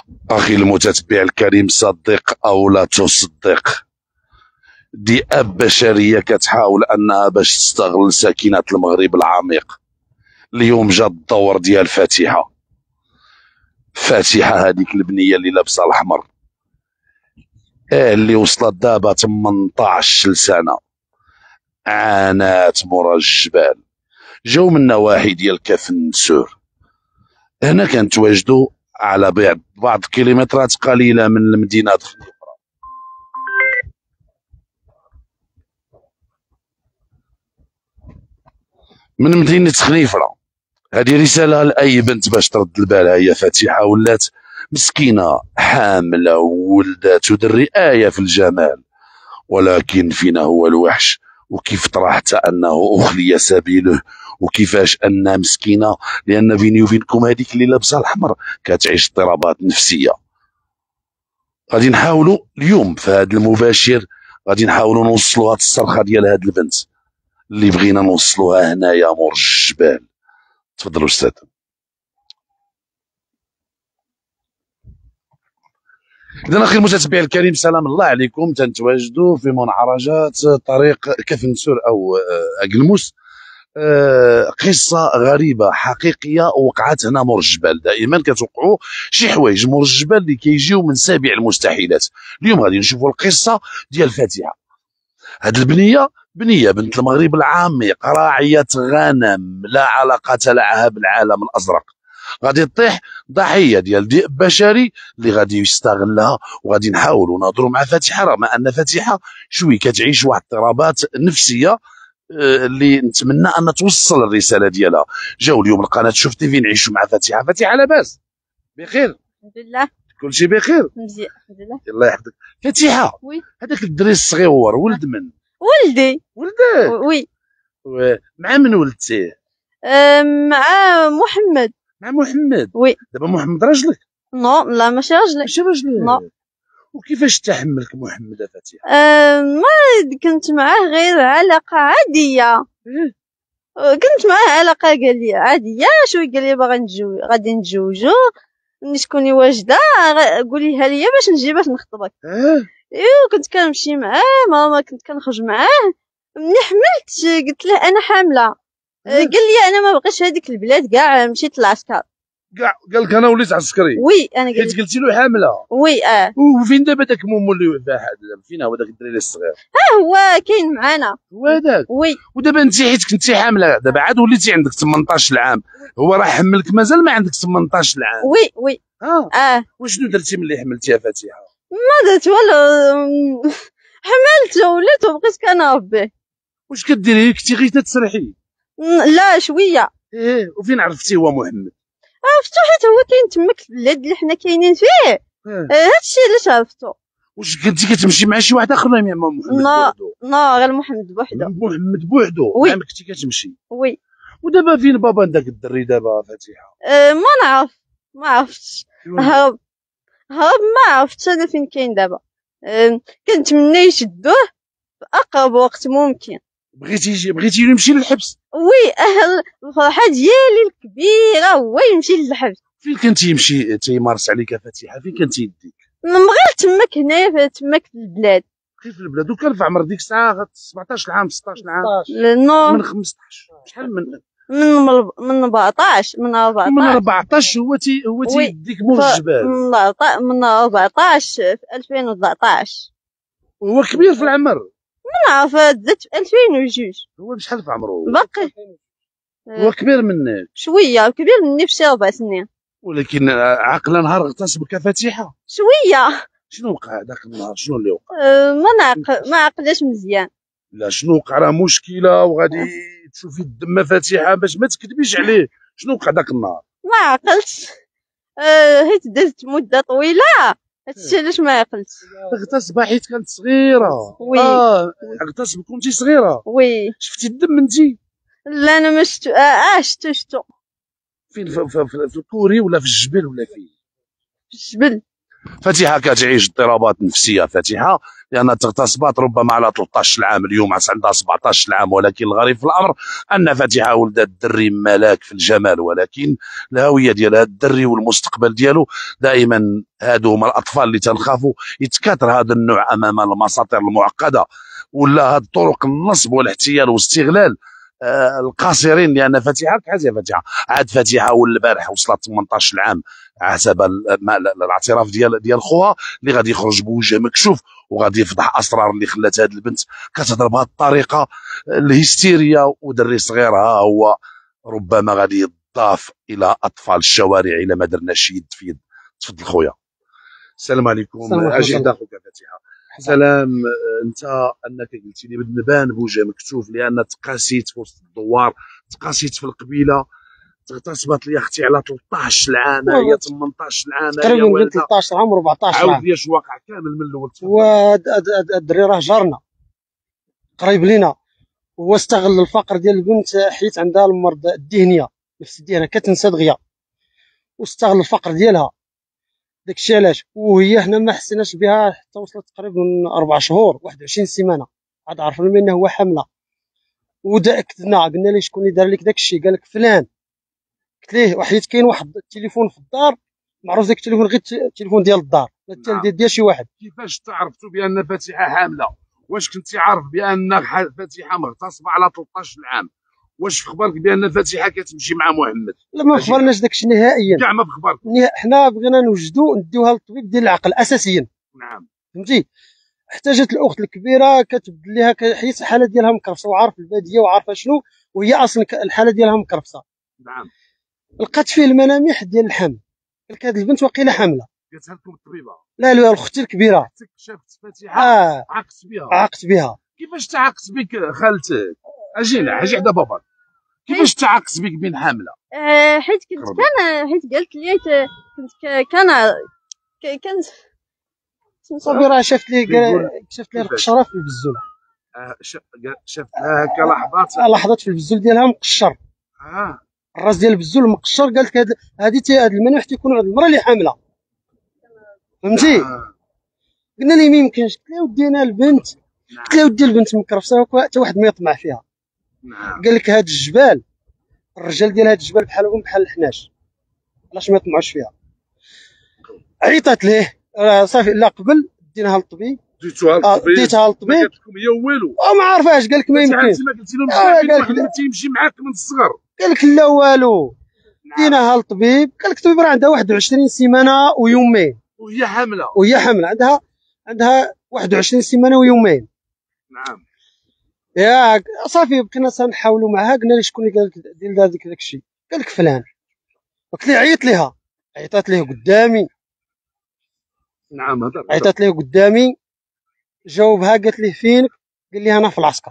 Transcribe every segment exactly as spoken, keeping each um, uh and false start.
أخي المتتبع الكريم، صدق أو لا تصدق، دي أب بشرية كتحاول أنها باش تستغل ساكنة المغرب العميق. اليوم جا الدور ديال فاتحة. فاتحة هذيك البنية اللي لابسة الأحمر، اه اللي وصلت دابا ثمنطاش سنة، عانات مورا الجبال، جاو من نواحي ديال كفن سور. هنا كنتواجدوا على بعد بعض الكيلومترات قليلة من المدينة خليفرة. من مدينة خليفرة. هذه رسالة لأي بنت باش ترد البالها. هي فاتحة ولات مسكينة حاملة وولدات ودري آية في الجمال، ولكن فينا هو الوحش، وكيف طرحت أنه أخلي سبيله، وكيفاش أنها مسكينة، لأن بيني وبينكم هذيك اللي لابسة الأحمر كتعيش اضطرابات نفسية. غادي نحاولوا اليوم في هذا المباشر غادي نحاولوا نوصلوا هاد الصرخة ديال هاد البنت اللي بغينا نوصلوها هنايا مور الجبال. تفضلوا استاذ. إذا أخي المتتبع الكريم، سلام الله عليكم. تنتواجدوا في منعرجات طريق كفن سور أو أقلموس. قصة غريبة حقيقية وقعت هنا مور الجبال. دائما كتوقعوا شي حوايج مور الجبال اللي كيجيو من سابع المستحيلات. اليوم غادي نشوفوا القصة ديال فاتحة. هاد البنية بنية بنت المغرب العميق، راعية غنم لا علاقة لها بالعالم الأزرق، غادي تطيح ضحية ديال ذئب بشري اللي غادي يستغلها. وغادي نحاولوا نهضروا مع فاتحة، رغم أن فاتحة شوي كتعيش واحد اضطرابات نفسية اللي نتمنى أن توصل الرسالة ديالها. جاو اليوم القناة شوف تيفي نعيشوا مع فاتحة. فاتحة لاباس؟ بخير الحمد لله، كل شيء بخير؟ مزيان الحمد لله. الله يحفظك. فاتحة، وي هذاك الدري الصغيور ولد من؟ ولدي. ولدك؟ وي. مع من ولدتيه؟ أه مع محمد. مع محمد؟ وي. دابا محمد راجلك؟ نو لا ماشي راجلي. ماشي راجلك؟ نو. وكيفاش تحملك محمد يا فاتحة؟ أه ما كنت معاه غير علاقة عادية. إيه؟ كنت معاه علاقة قال لي عادية شوي، قال لي باغا نتزوج، غادي نتزوجو، ملي تكوني واجدة قوليها ليا باش نجي باش نخطبك. اه ايوا كنت كنمشي معاه، ماما كنت كنخرج معاه. ملي حملت قلت له انا حاملة، قال لي انا ما بغيتش هذيك البلاد كاع، مشيت للعسكر. كاع قال لك انا وليت عسكري؟ وي انا قلت حيت قلتي له حامله. وي. اه وفين دابا داك مومو اللي فاحد؟ فين هو داك الدريري الصغير؟ ها هو كاين معانا. هو هذاك؟ وي. ودابا انت حيت كنتي حامله دابا عاد وليتي عندك ثمنطاش عام، هو راه حملك مازال ما عندك ثمنطاش عام؟ وي وي. اه اه وشنو درتي ملي حملتي يا فاتحة؟ ما درت والو، حملت وليت وبقيت كنربيه. واش كديري؟ كنتي غير تسرحي؟ لا شويه. ايه وفين عرفتي هو محمد؟ عرفتو حيت هو كاين تماك في البلاد اللي حنا كاينين فيه. إيه؟ هادشي علاش عرفتو. واش كنتي كتمشي مع شي واحد اخر ولا مع محمد بوحدو؟ لا غير محمد بوحدو. محمد بوحدو؟ وي. مع كنتي كتمشي؟ وي. ودابا فين بابا داك الدري دابا فاتحة؟ أه ما نعرف، ما عرفتش، هرب هرب ما عرفتش انا فين كاين دابا. أه كنتمنى يشدوه في اقرب وقت ممكن. بغيتي بغيتي يمشي للحبس؟ وي اهل الفرحه ديالي الكبيره هو يمشي للحبس. فين كنتي يمشي تيمارس عليك فاتحة؟ فين كنتي يديك؟ غير تماك هنايا تماك في البلاد. كيف البلاد؟ وكان في عمر ديك الساعه سبعطاش عام ستطاش عام؟ نو من خمسطاش شحال من من من أربعطاش من أربعطاش من أربعطاش هو تي هو تيديك مور الجبال. من من أربعطاش في ألفين وتسعطاش. وهو كبير في العمر؟ ما نعرف زدت في ألفين وجوج. هو شحال في عمره؟ باقي هو كبير منك شويه، كبير مني بشي ربع سنين، ولكن عقل نهار اغتصبك فاتحة شويه. شنو وقع ذاك النهار؟ شنو اللي وقع؟ أه ما نعقل ما عقلاش مزيان. لا شنو وقع؟ راه مشكله وغادي تشوفي الدم فاتحة باش ما تكذبيش عليه. شنو وقع ذاك النهار؟ ما عقلتش. أه حيت دازت مده طويله، هادشي علاش ما عقلتش. اغتصب حيت كانت صغيره؟ وي. اه اغتصب كنتي صغيره؟ وي. شفتي الدم انتي؟ لا انا ما شفتو. اه شفتو شفتو فين؟ في, في, في, في الكوري ولا في الجبل ولا فين؟ في الجبل. فاتحة كتعيش اضطرابات نفسيه فاتحة، لان اغتصبات ربما على ثلاثة عشر عام، اليوم عندها سبعة عشر عام. ولكن الغريب في الامر ان فاتحه ولدت الدري ملاك في الجمال، ولكن الهويه ديال هذا الدري والمستقبل ديالو دائما هادو هما الاطفال اللي تنخافوا يتكاثر هذا النوع امام المساطر المعقده ولا هاد طرق النصب والاحتيال واستغلال آه القاصرين. لان فاتحه كحاجه فاتحه عاد فاتحه والبارح وصلت ثمانية عشر عام حسب الاعتراف ديال ديال خوها اللي غادي يخرج بوجه مكشوف وغادي يفضح اسرار اللي خلات هذه البنت كتهضر بهذه الطريقه الهستيريه. ودري صغير ها هو ربما غادي يضاف الى اطفال الشوارع الى ما درناش يد في يد. تفضل خويا. السلام عليكم. اجي حدا خوك فاتحه. سلام. انت انك قلتي لي نبان بوجه مكشوف لان تقاسيت في وسط الدوار، تقاسيت في القبيله، اغتصبت لي اختي على ثلاثة عشر عام، هي ثمانية عشر عام، تقريبا بين ثلاثة عشر عام و أربعة عشر عام. عاود لي اش واقع كامل من الاول. وهاد الدري راه جارنا قريب لينا، هو استغل الفقر ديال البنت حيت عندها المرض الذهنيه نفس ديالها كتنسى دغيا، واستغل الفقر ديالها داكشي علاش. وهي حنا ما حسيناش بها حتى وصلت تقريبا أربع شهور واحد وعشرين سيمانه عاد عرفنا بان هو حامله. وتاكدنا قلنا ليه شكون اللي دار لك داكشي، قال لك فلان. قلت ليه وحيت كاين واحد التليفون في الدار معروف داك التليفون غير التليفون ديال الدار لا ديال ديال شي واحد. كيفاش تعرفتوا بان فاتحه حامله؟ واش كنتي عارف بان فاتحه مغتصبه على ثلاثة عشر عام؟ واش في خبرك بان فاتحه كتمشي مع محمد؟ لا ما خبرناش داكشي نهائيا، كاع ما في خبرك. حنا بغينا نوجدوا نديوها للطبيب ديال العقل اساسيا. نعم فهمتي. احتاجت الاخت الكبيره كتبدل لها حيت الحاله ديالها مكرفسه وعارف الباديه وعارفه شنو، وهي اصلا الحاله ديالها مكرفسه. نعم. لقات فيه الملامح ديال الحمل، قالت هذه البنت واقيلا حامله. قالتها لكم الطبيبه؟ لا لا اختي الكبيره. اختك شافت فاتحه اه عاقت بها. عاقت بها. كيفاش تعاقت بك خالتك؟ اجينا اجي حدا بابا. كيفاش تعاقت بك بين حامله؟ آه حيت كنت كان حيت قالت لي كنت كان كنت صافي راه شافت لي شافت لي القشره في البزوله. آه شافت لها هكا لحظات لحظات في البزول ديالها مقشر. اه الراس ديال البزول مقشر. قالت لك هذه هاد المناح تيكونوا عند المراه اللي حامله. فهمتي. آه. قلنا لي ما يمكنش. قلت له ودينا البنت. نعم. قلت له ودي البنت مكرفسه حتى واحد ما يطمع فيها. نعم. قال لك هاد الجبال الرجال ديال هاد الجبال بحالهم بحال الحناش، علاش ما يطمعوش فيها. عيطات ليه راه صافي. لا قبل ديناها للطبيب. ديتوها للطبيب. ديتها للطبيب. ما قالت لكم هي والو؟ ما عارفاش. قال لك ما يمكنش. انت ما قلتي له محمد تيمشي معاك من الصغر. قال لك لا والو. نعم. ديناها للطبيب. قال لك الطبيب راه عندها واحد وعشرين سيمانه ويومين وهي حامله. وهي حامله عندها عندها واحد وعشرين سيمانه ويومين. نعم. ياك صافي بقينا تنحاولوا معها. قلنا لي شكون اللي قال لك دير داك الشيء؟ قال لك فلان. قلت لي عيط ليها. عيطات ليه قدامي. نعم هذا عيطات ليه قدامي. جاوبها قالت ليه فينك؟ قال لي انا في العسكر.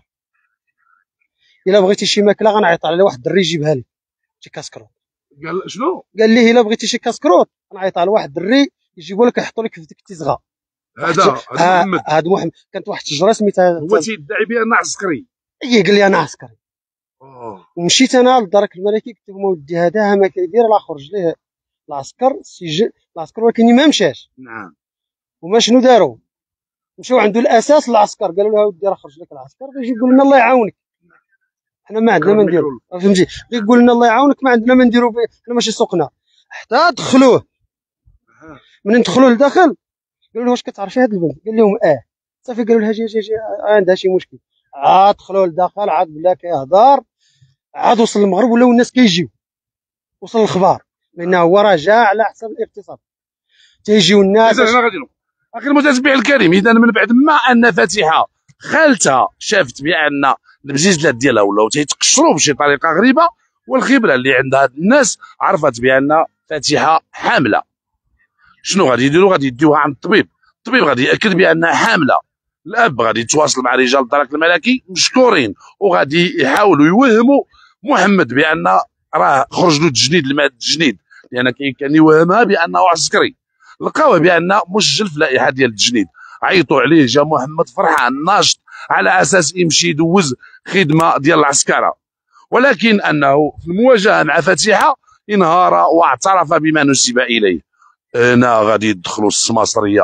الا بغيتي شي ماكله غنعيط على واحد الدري يجيبها لي شي كاسكروط. قال شنو؟ قال لي الا بغيتي شي كاسكروط غنعيط على واحد الدري يجيبوا لك يحطوا لك في ديك التيزغه. هذا هذا محمد. هذا محمد. كانت واحد الشجره سميتها هو تيدعي بان عسكري. اي قال لي انا عسكري. اه ومشيت انا للدرك الملكي قلت لهم ودي هذا ما كيدير لا خرج ليه العسكر السجن العسكر ولكن ما مشاش. نعم. وما شنو داروا؟ مشاو عنده الاساس العسكر قالوا له ودي راه خرج لك العسكر غيجي يقول لنا الله يعاونك. حنا ما عندنا ما نديرو. فهمتي. يقول لنا الله يعاونك ما عندنا ما نديرو. حنا ماشي سوقنا. حتى دخلوه. منين دخلوه لداخل قالوا له واش كتعرفي هاد البنت؟ قال لهم اه. صافي قالوا لها جي جي جي عندها شي مشكل. عاد دخلوه لداخل عاد بلا كيهضر. عاد وصل المغرب ولاو الناس كيجيو. وصل الخبار بان هو راه جا على حساب الاغتصاب. تيجيو الناس. اذا انا غادي نقول اخي المتتبع الكريم، اذا من بعد ما ان فاتحه خالتها شافت بان البزيزلات ديالها ولاو تيتقشروا بشي طريقه غريبه، والخبره اللي عند هاد الناس عرفت بان فاتحه حامله، شنو غادي يديروا؟ غادي يديوها عند الطبيب. الطبيب غادي ياكد بانها حامله. الاب غادي يتواصل مع رجال الدرك الملكي مشكورين وغادي يحاولوا يوهموا محمد بان راه خرج له التجنيد الماء التجنيد، لان كان يوهمها بانه عسكري. لقاوه بان مسجل في لائحه ديال التجنيد. عيطوا عليه جا محمد فرحان ناشط على اساس يمشي يدوز خدمه ديال العسكره، ولكن انه في المواجهه مع فاتحه انهار واعترف بما نسب اليه. هنا غادي يدخلوا السماسريه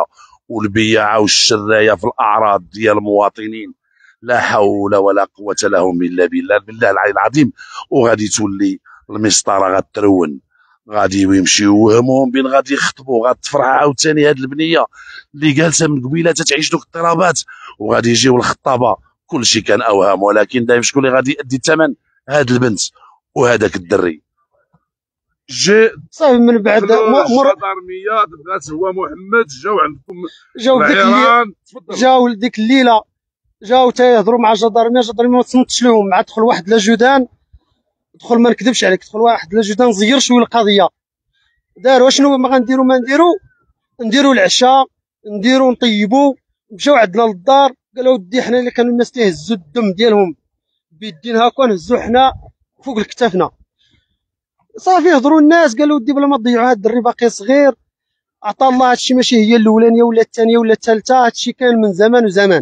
والبياعه والشرايه في الاعراض ديال المواطنين، لا حول ولا قوه لهم الا بالله بالله العلي العظيم. وغادي تولي المسطره غترون، غادي يمشيو يوهموهم بين غادي يخطبوا، غتفرح عاوتاني هاد البنيه اللي جالسه من قبيله تتعيش دوك الاضطرابات، وغادي يجيو الخطابه. كلشي كان اوهام، ولكن دايما شكون اللي غادي يأدي الثمن؟ هاد البنت وهذاك الدري. جي صافي من بعد مر الجدارميه بغات هو محمد، جاو عندكم جاو ديك العيران، تفضل. جاو ديك الليله جاو تيهضروا مع الجدارميه، الجدارميه ما تصنتش لهم، مع دخل واحد لاجودان، دخل ما نكذبش عليك، دخل واحد لاجودان زير شويه القضيه، داروا شنو ما غنديروا ما نديروا، نديروا العشاء نديروا نطيبوا. مشاو عندنا للدار قالوا ودي حنا اللي كانوا الناس تيهزوا الدم ديالهم بيدين هاكا نهزوا حنا فوق كتافنا. صافي هضروا الناس قالوا ودي بلا ما تضيعوا هاد الدري باقي صغير، عطا الله هادشي ماشي هي الاولانيه ولا الثانيه ولا الثالثه، هادشي كان من زمان وزمان.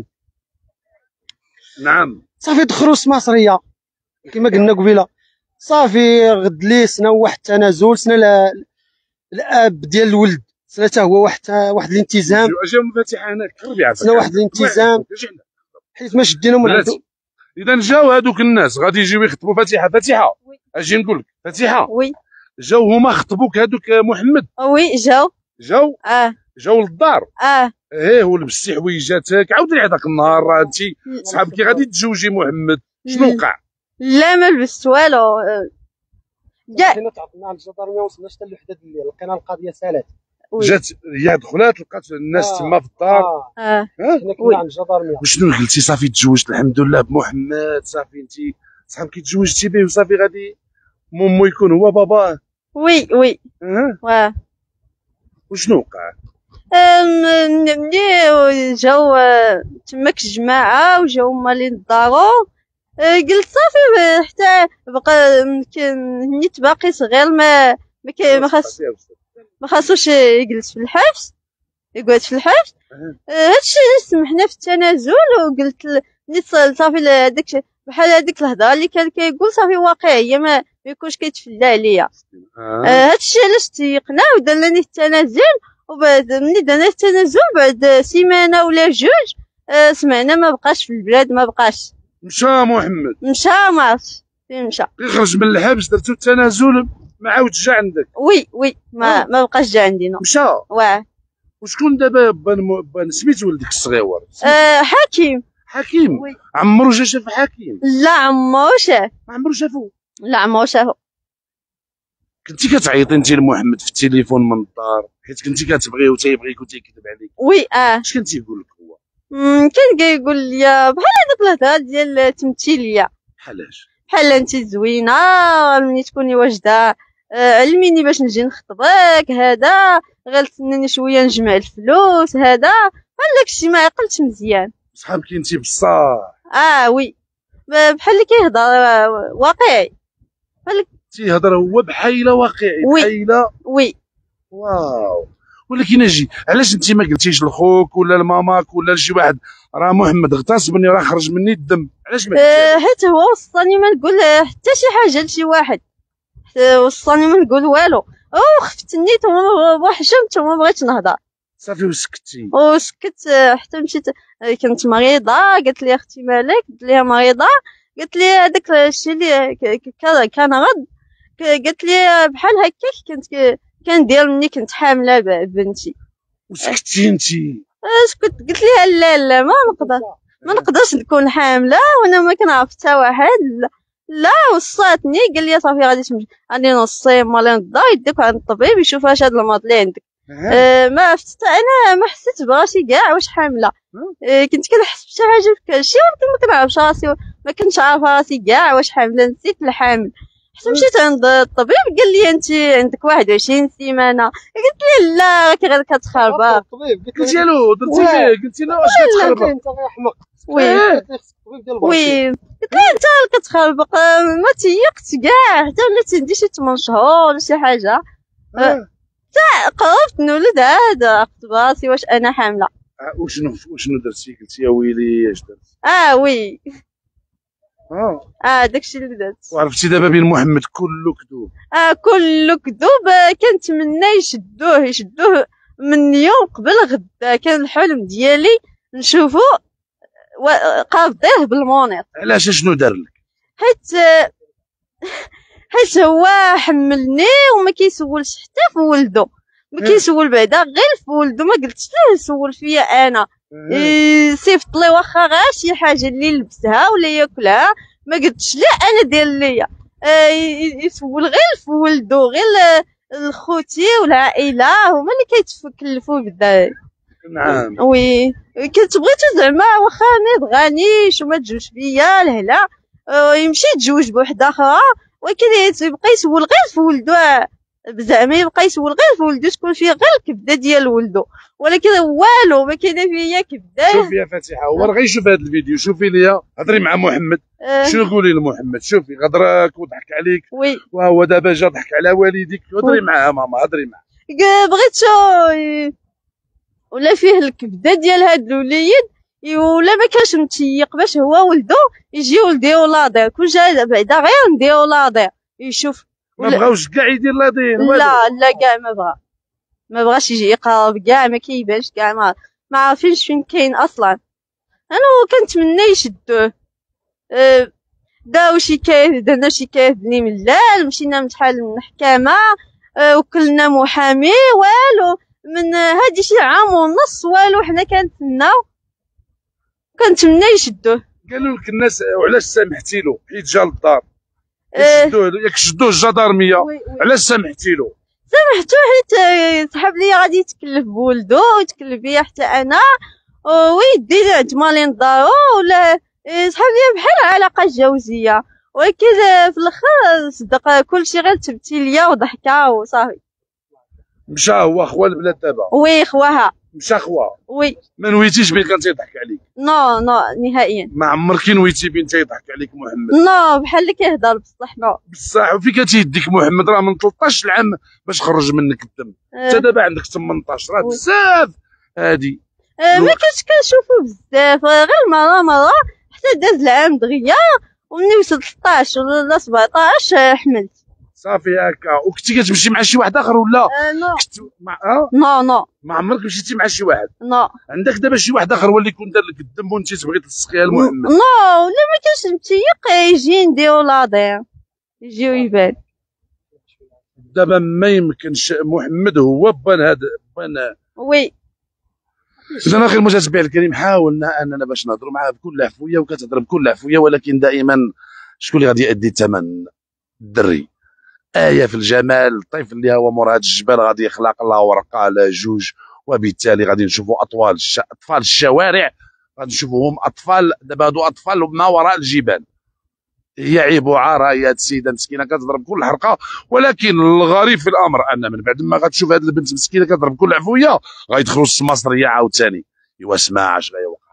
نعم. صافي دخلوا السماسريه كما قلنا قبيله. صافي غد لي سنا واحد التنازل، سنا الاب ديال الولد سنا حتى هو واحد واحد الالتزام، اجا مفاتيح هناك قربي عافاك، سنا واحد الالتزام حيت ما شدينا من عنده. اذا جاو هذوك الناس غادي يجيو يخطبوا فاتحه فاتحه اجي نقول لك فاتحه. وي جاو هما خطبوك هذوك محمد؟ وي جاو جاو اه جاو للدار اه ايه ولبستي حويجاتك. عاودي لي هذاك النهار راه انت صحابك غادي تزوجي محمد، شنو وقع؟ لا ما لبست والو. جا حنا تعطينا على الجدارميه وصلنا حتى لوحده الليل لقينا القضيه سالات. جات هي دخلات لقات الناس آه. تما في الدار. اه اه حنا كنا عند الجدارميه. وشنو قلتي؟ صافي تزوجت الحمد لله بمحمد، صافي انت صاحبك تزوجتي به وصافي غادي مومو يكون هو باباه. وي وي اه واه. وشنو وقع؟ ملي جاو تماك الجماعه وجاو مالين الدارو، قلت صافي حتى بقى نيت باقي صغير ما ما ما خاص ما خاصوش يجلس في الحبس، يقعد في الحبس. هادشي سمحنا في التنازل. وقلت نيت صافي هذاك بحال هذيك الهضره اللي كان كيقول صافي واقعيه ما يكونش كيتفلى عليا. هادشي علاش تيقنا ودار لي التنازل. وبعد ملي درنا التنازل بعد سيمانه ولا جوج سمعنا ما بقاش في البلاد، ما بقاش. مشى محمد؟ مشى ما عرفتش فين مشى. خرج من الحبس درتو التنازل ما عاودش جا عندك؟ وي وي ما آه. ما بقاش جا عندنا. مشى واه. وشكون دابا بان بان سميت ولدك الصغير؟ آه حكيم. حكيم. وي. عمرو جا شاف حكيم؟ لا عمرو شاف. عمرو شافو؟ لا عمرو شافو. كنتي كتعيطي انت لمحمد في التليفون من الدار حيت كنتي كتبغيه وتيبغيك وتيكذب عليك؟ وي اه. اش كان تيقول لك هو؟ كان كيقول لي بحال هذوك الهضره ديال التمثيليه، بحالاش؟ بحال انت زوينه ملي تكوني واجده علميني باش نجي نخطبك، هذا غير تسناني شويه نجمع الفلوس، هذا بحال داكشي ما عقلتش مزيان. صحابك انت بصح؟ اه وي بحال اللي كيهضر واقعي، بحال تيهضر هو بحيله واقعي. وي. بحيله. وي. واو. ولكن اجي علاش انت ما قلتيش لخوك ولا لماماك ولا لشي واحد راه محمد اغتصبني راه خرج مني الدم؟ علاش ما أه قلتيش؟ حيت هو وصاني ما نقول حتى شي حاجه لشي واحد، وصاني ما نقول والو. او خفت نيت وحشمت وما بغيتش نهضر صافي وسكتي؟ وسكت. حتى مشيت كنت مريضه، قالت لي اختي مالك؟ قلت لها مريضه. قالت لي هذاك الشيء اللي كان غض، قالت لي بحال هكاك كنت كندير ملي كنت حامله بنتي. وسكتي انت؟ اسكت. قلت لها لا لا ما نقدر ما نقدرش نكون حامله وانا ما كنعرف حتى واحد. لا, لا وصاتني قال لي صافي غادي تمشي غادي نوصي مالين الدار يديك عند الطبيب يشوف واش هاد المرض اللي عندك. أه ما عرفت انا ما حسيت براسي كاع واش حامله. أه كنت كنحس بشي حاجه في كلشي ولكن ما كنعرفش راسي، ما كنتش عارفه راسي كاع واش حامله. نسيت الحامل حتى مشيت عند الطبيب قال لي انت عندك واحد وعشرين سيمانه. قلت لي لا راكي غير كتخربق. الطبيب قلتي له درتي ليه؟ قلتي له واش كتخربق؟ انت غير حمق. وي وي قلت له انت كتخربق ما تيقت كاع حتى ولات عندي شي ثمانية شهور ولا شي حاجه. حتى قربت نولد عاد عقت براسي واش انا حامله. وشنو وشنو درتي؟ قلتي يا ويلي اش درت؟ اه وي اه اه داكشي اللي درت. وعرفتي دابا بين محمد كله كذوب؟ اه كله كذوب. كنتمنى يشدوه يشدوه من يوم قبل غدا كان الحلم ديالي نشوفو قابضيه بالمونيط. علاش شنو دار لك؟ حيت حيت هو حملني وما كيسولش حتى في ولدو، ما كيسول بعدا غير في ولدو. ما قلتش ليه سول فيا انا، صيفط لي واخا غير شي حاجه اللي لبسها ولا ياكلها، ما قلتش ليه انا دير ليا. يسول غير في ولدو، غير الخوتي والعائله هما اللي كيتكلفوا بدا. نعم وي كنت بغيتو زعما واخا ما تغانيش وما تجوش بيا لهلا يمشي يتزوج بوحده اخرى، ولكن يبقى يسول غير في ولدو، زعما يبقى يسول غير في ولدو تكون فيه غير الكبده ديال ولدو، ولكن والو ما كاينه فيا كبده. شوفي يا فاتحه، هو غير يشوف هذا الفيديو، شوفي ليا هضري مع محمد. أه. شنو قولي لمحمد؟ شوفي غدرك وضحك عليك، وي وهو دابا جا ضحك على والديك، هضري معاه ماما، هضري معاه. بغيتو ولا فيه الكبده ديال هاد الوليد، ولا ما كانش متيق باش هو ولدو يجيو لديو لاضير، كون جا بعدا غير نديو لاضير يشوف. ما بغاوش كاع يدير لاضير؟ لا لا كاع ما بغا، ما بغاش يجي يقرب كاع، ما كيبانش كاع، ما ما عارفينش فين كاين اصلا. انا كنتمنى يشدوه. أه داو شي كاين، درنا شي كاين بني ملال، مشينا نتحال المحكمه، أه وكلنا محامي، والو من هادي شي عام ونص والو حنا كنتسناو، كنتمنى يشدوه. قالوا لك الناس وعلاش سامحتي له حيت جا للدار؟ أه شدوه ياك شدوه الجدارميه، علاش سامحتي له؟ سامحتو حيت صحاب ليا غادي يتكلف بولدو ويتكلف بيا حتى انا، ويدي تمالين دارو، ولا صحاب ليا بحال علاقه جوزيه، ولكن في الاخر صدق كلشي غير تمثيليه وضحكه وصافي. مشى هو خوا البلاد دابا؟ وي خواها مشى خوا. وي ما نويتيش بيه كان تيضحك عليك؟ نو نو نهائيا. ما عمرك نويتي بين تيضحك عليك محمد؟ نو بحال اللي كيهضر بصح. نو بصح. وفين كانت يديك محمد؟ راه من ثلاثطاش عام باش خرج منك الدم، انت أه. دابا عندك ثمنطاش، راه بزاف هادي. أه ما كنتش كنشوفو بزاف، غير مره مره حتى داز العام دغيا، ومني وصلت ثلاطاش ولا سبعطاش حملت صافي هكا. وكنتي كتمشي مع شي واحد اخر ولا؟ أه نو كنت مع اه نو نو ما عمرك مشيتي مع شي واحد؟ نو. عندك دابا شي واحد اخر هو اللي يكون دار لك الدم وانت تبغي تلصقيها لمحمد؟ نو ولا ما كانش متيق يجي نديرو لاضير، يجيو يبان. دابا ما يمكنش محمد هو بان هذا بان. وي اذا اخي المتابع الكريم، حاولنا اننا باش نهضروا معاه بكل عفويه، وكتهضر بكل عفويه، ولكن دائما شكون اللي غادي يأدي الثمن؟ الدري. آية في الجمال، الطفل اللي هو مور هاد الجبال غادي يخلق الله ورقه على جوج، وبالتالي غادي نشوفوا اطفال الش... اطفال الشوارع، غادي نشوفوهم اطفال. دابا هادو اطفال ما وراء الجبال. هي عيب وعار هي هاد السيده مسكينه كتضرب كل حرقه، ولكن الغريب في الامر ان من بعد ما غتشوف هاد البنت مسكينه كتضرب كل عفويه، غيدخلوا السماسريه عاوتاني. ايوا اسمع اش غيوقع.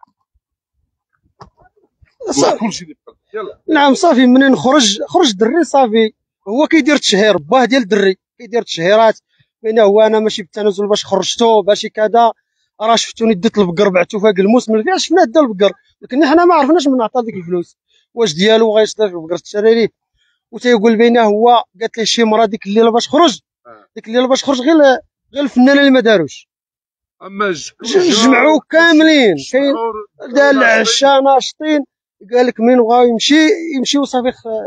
كلشي اللي بقى يلا. نعم صافي، منين خرج خرج الدري صافي، هو كيدير التشهير، باه ديال الدري كيدير التشهيرات بين هو انا ماشي بالتنازل باش خرجتو باش كذا، راه شفتوني ديت البقر بعتو فاق الموس، من فين شفنا دا البقر، لكن حنا ما عرفناش من عطى ديك الفلوس، واش ديالو غيصدر البقر تشري ليه، وتيقول بينا هو قالت ليه شي مرا ديك الليله باش خرج، ديك الليله باش خرج غير غير الفنانه اللي ما داروش، اما جمعوا كاملين، كاين دار العشاء ناشطين، قال لك منين بغاو يمشي يمشيو صافي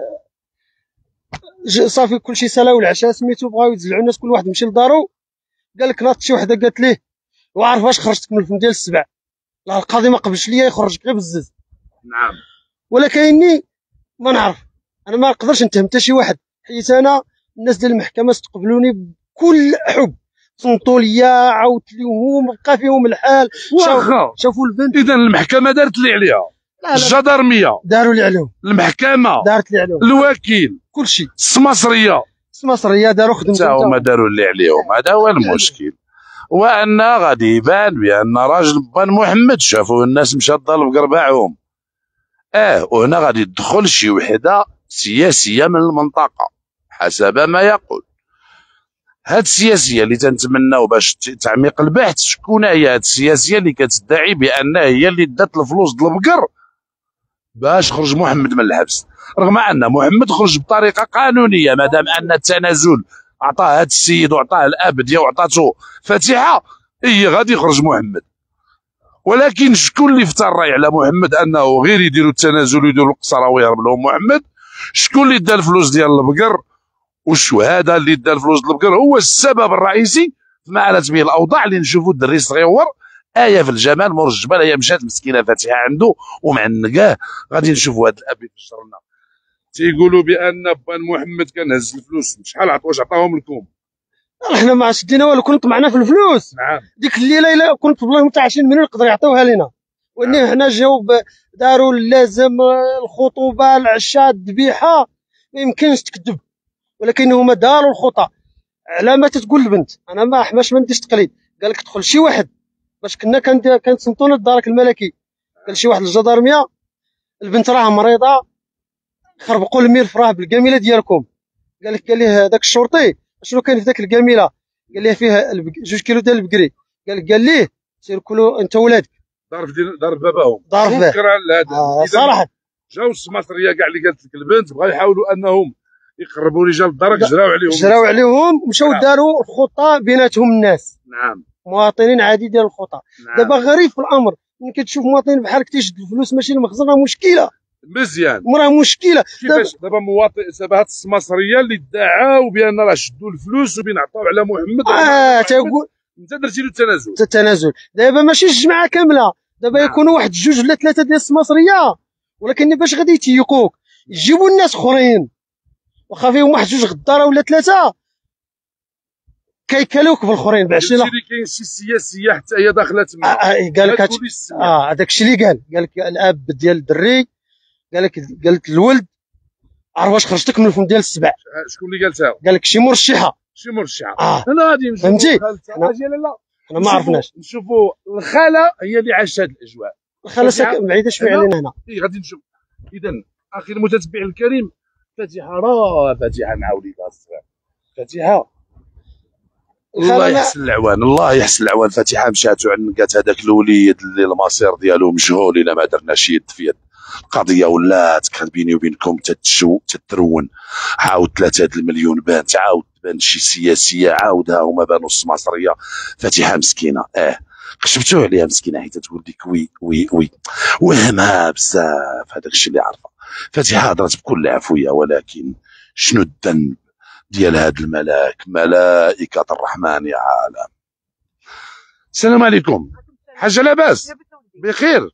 صافي كلشي سالاو العشاء سميتو، بغاو يتزلعوا الناس كل واحد مشي لدارو، قال لك ناضت شي وحده قالت ليه وعارف واش خرجتك من الفم ديال السبع، لا القاضي ما قبلش ليا يخرجك غير بالزز. نعم. ولا كايني ما نعرف، انا ما نقدرش نتهم حتى شي واحد، حيت انا الناس ديال المحكمه استقبلوني بكل حب، صنتوا ليا، عاودت ليهم، بقى فيهم الحال، واخا شافوا البنت. اذا المحكمه دارت اللي عليها، الجدارميه داروا اللي عليهم، المحكمه دارت اللي عليهم، الوكيل كلشي، السماسريه السماسريه داروا خدمتهم، حتى هما داروا اللي عليهم. هذا هو المشكل، وان غادي يبان بان راجل بان محمد شافوه الناس مشات البقر باعهم. اه وهنا غادي تدخل شي وحده سياسيه من المنطقه حسب ما يقول. هاد السياسيه اللي تنتمناو باش تعميق البحث، شكون هي هاد السياسيه اللي كتدعي بان هي اللي دات الفلوس د البقر باش خرج محمد من الحبس، رغم ان محمد خرج بطريقه قانونيه، مادام ان التنازل عطاه هاد السيد وعطاه الاب ديالو وعطاتو فاتحه، هي غادي يخرج محمد، ولكن شكون اللي فتى الراي على محمد انه غير يديروا التنازل ويديروا القصره ويهرب لهم محمد؟ شكون اللي دا الفلوس ديال البقر والشهاده اللي دا الفلوس ديال البقر هو السبب الرئيسي فيما علت به الاوضاع اللي نشوفوا الدري صغيور ايه في الجمال مور الجبل. هي مشات مسكينه فاتحه عنده ومعنقاه. غادي نشوفوا هذا الاب يفجر لنا. تيقولوا بان بان محمد كان هز الفلوس، شحال عطوا واش عطاهم لكم؟ احنا ما شدينا والو، كنت معنا في الفلوس. نعم. ديك الليله الا كنت والله تاع عشرين مليون يقدروا يعطيوها لنا، واني حنا جاو داروا اللازم، الخطوبه، العشاء، الذبيحه، ما يمكنش تكذب، ولكن هما داروا الخطا. على ما تتقول البنت انا ما حماش ما نديرش تقليد، قال لك دخل شي واحد باش كنا كنتصنتونا الدارك الملكي، قال شي واحد الجدارميه البنت راه مريضه، خربقوا الملف راه بالكاميله ديالكم. قال لك قال ليه هذاك الشرطي شنو كاين في ذاك الكاميله؟ قال ليه فيها جوج كيلو ديال البقري. قال لك قال ليه سير كلوا انت ولادك. ضرب ديال ضرب باباهم، ضرب باه شكرا لهذا. آه صراحه جاو السماطريه كاع اللي قالت لك البنت بغاو يحاولوا انهم يقربوا رجال الدرك، جراو عليهم جراو عليهم ومشاو داروا الخطه بيناتهم الناس. نعم. مواطنين عادي ديال الخطه. نعم. دابا غريب في الامر ملي كتشوف مواطن بحالك تيشد الفلوس ماشي المخزن، راه مشكله مزيان، راه مشكله. كيفاش دابا مواطن دابا هاد السماصريه اللي ادعاو بان راه شدوا الفلوس وبينعطاو على محمد، اه تيقول انت درتي له التنازل. التنازل دابا ماشي الجماعه كامله، دابا نعم. يكونوا واحد جوج ولا ثلاثه ديال السماصريه، ولكن باش غادي يتيقوك يجيبوا الناس اخرين واخا فيهم واحد جوج غداره ولا ثلاثه كيكالوك بالاخرين ب عشرين. كاين شي سياسيه حتى هي داخله تما. آه آه قال لك اه هذاك الشيء اللي قال قال لك الاب ديال الدري قال لك قالت الولد عرف واش خرجتك من الفم ديال السبع. شكون اللي قالتها؟ قال لك شي مرشحه. شي مرشحه. اه انا غادي نشوفوا فهمتي؟ اجي لا انا ما عرفناش. نشوفوا الخاله هي اللي عاشت هذه الاجواء. الخاله ساكن بعيده شويه علينا هنا. اي غادي نشوف. اذا اخي المتتبع الكريم، فاتحه راه فاتحه مع وليدها الصغير، فاتحه الله يحسن العوان، الله يحسن العوان. فاتحه مشات وعنقات هذاك الوليد اللي المصير ديالو مجهول الا ما درناش يد في يد. القضيه ولات كان بيني وبينكم تتشو تترون. عاود ثلاثة المليون بانت، عاود بان شي سياسيه، عاودها هما بانوا السماصريه. فاتحه مسكينه اه قشبتو عليها مسكينه حيت تقول لك وي وي وي وهمها بزاف. هذاك الشيء اللي عرفه فاتحه، هضرت بكل عفويه، ولكن شنو الذنب ديال هاد الملاك؟ ملائكه الرحمن يا عالم. السلام عليكم حاجه، لاباس بخير؟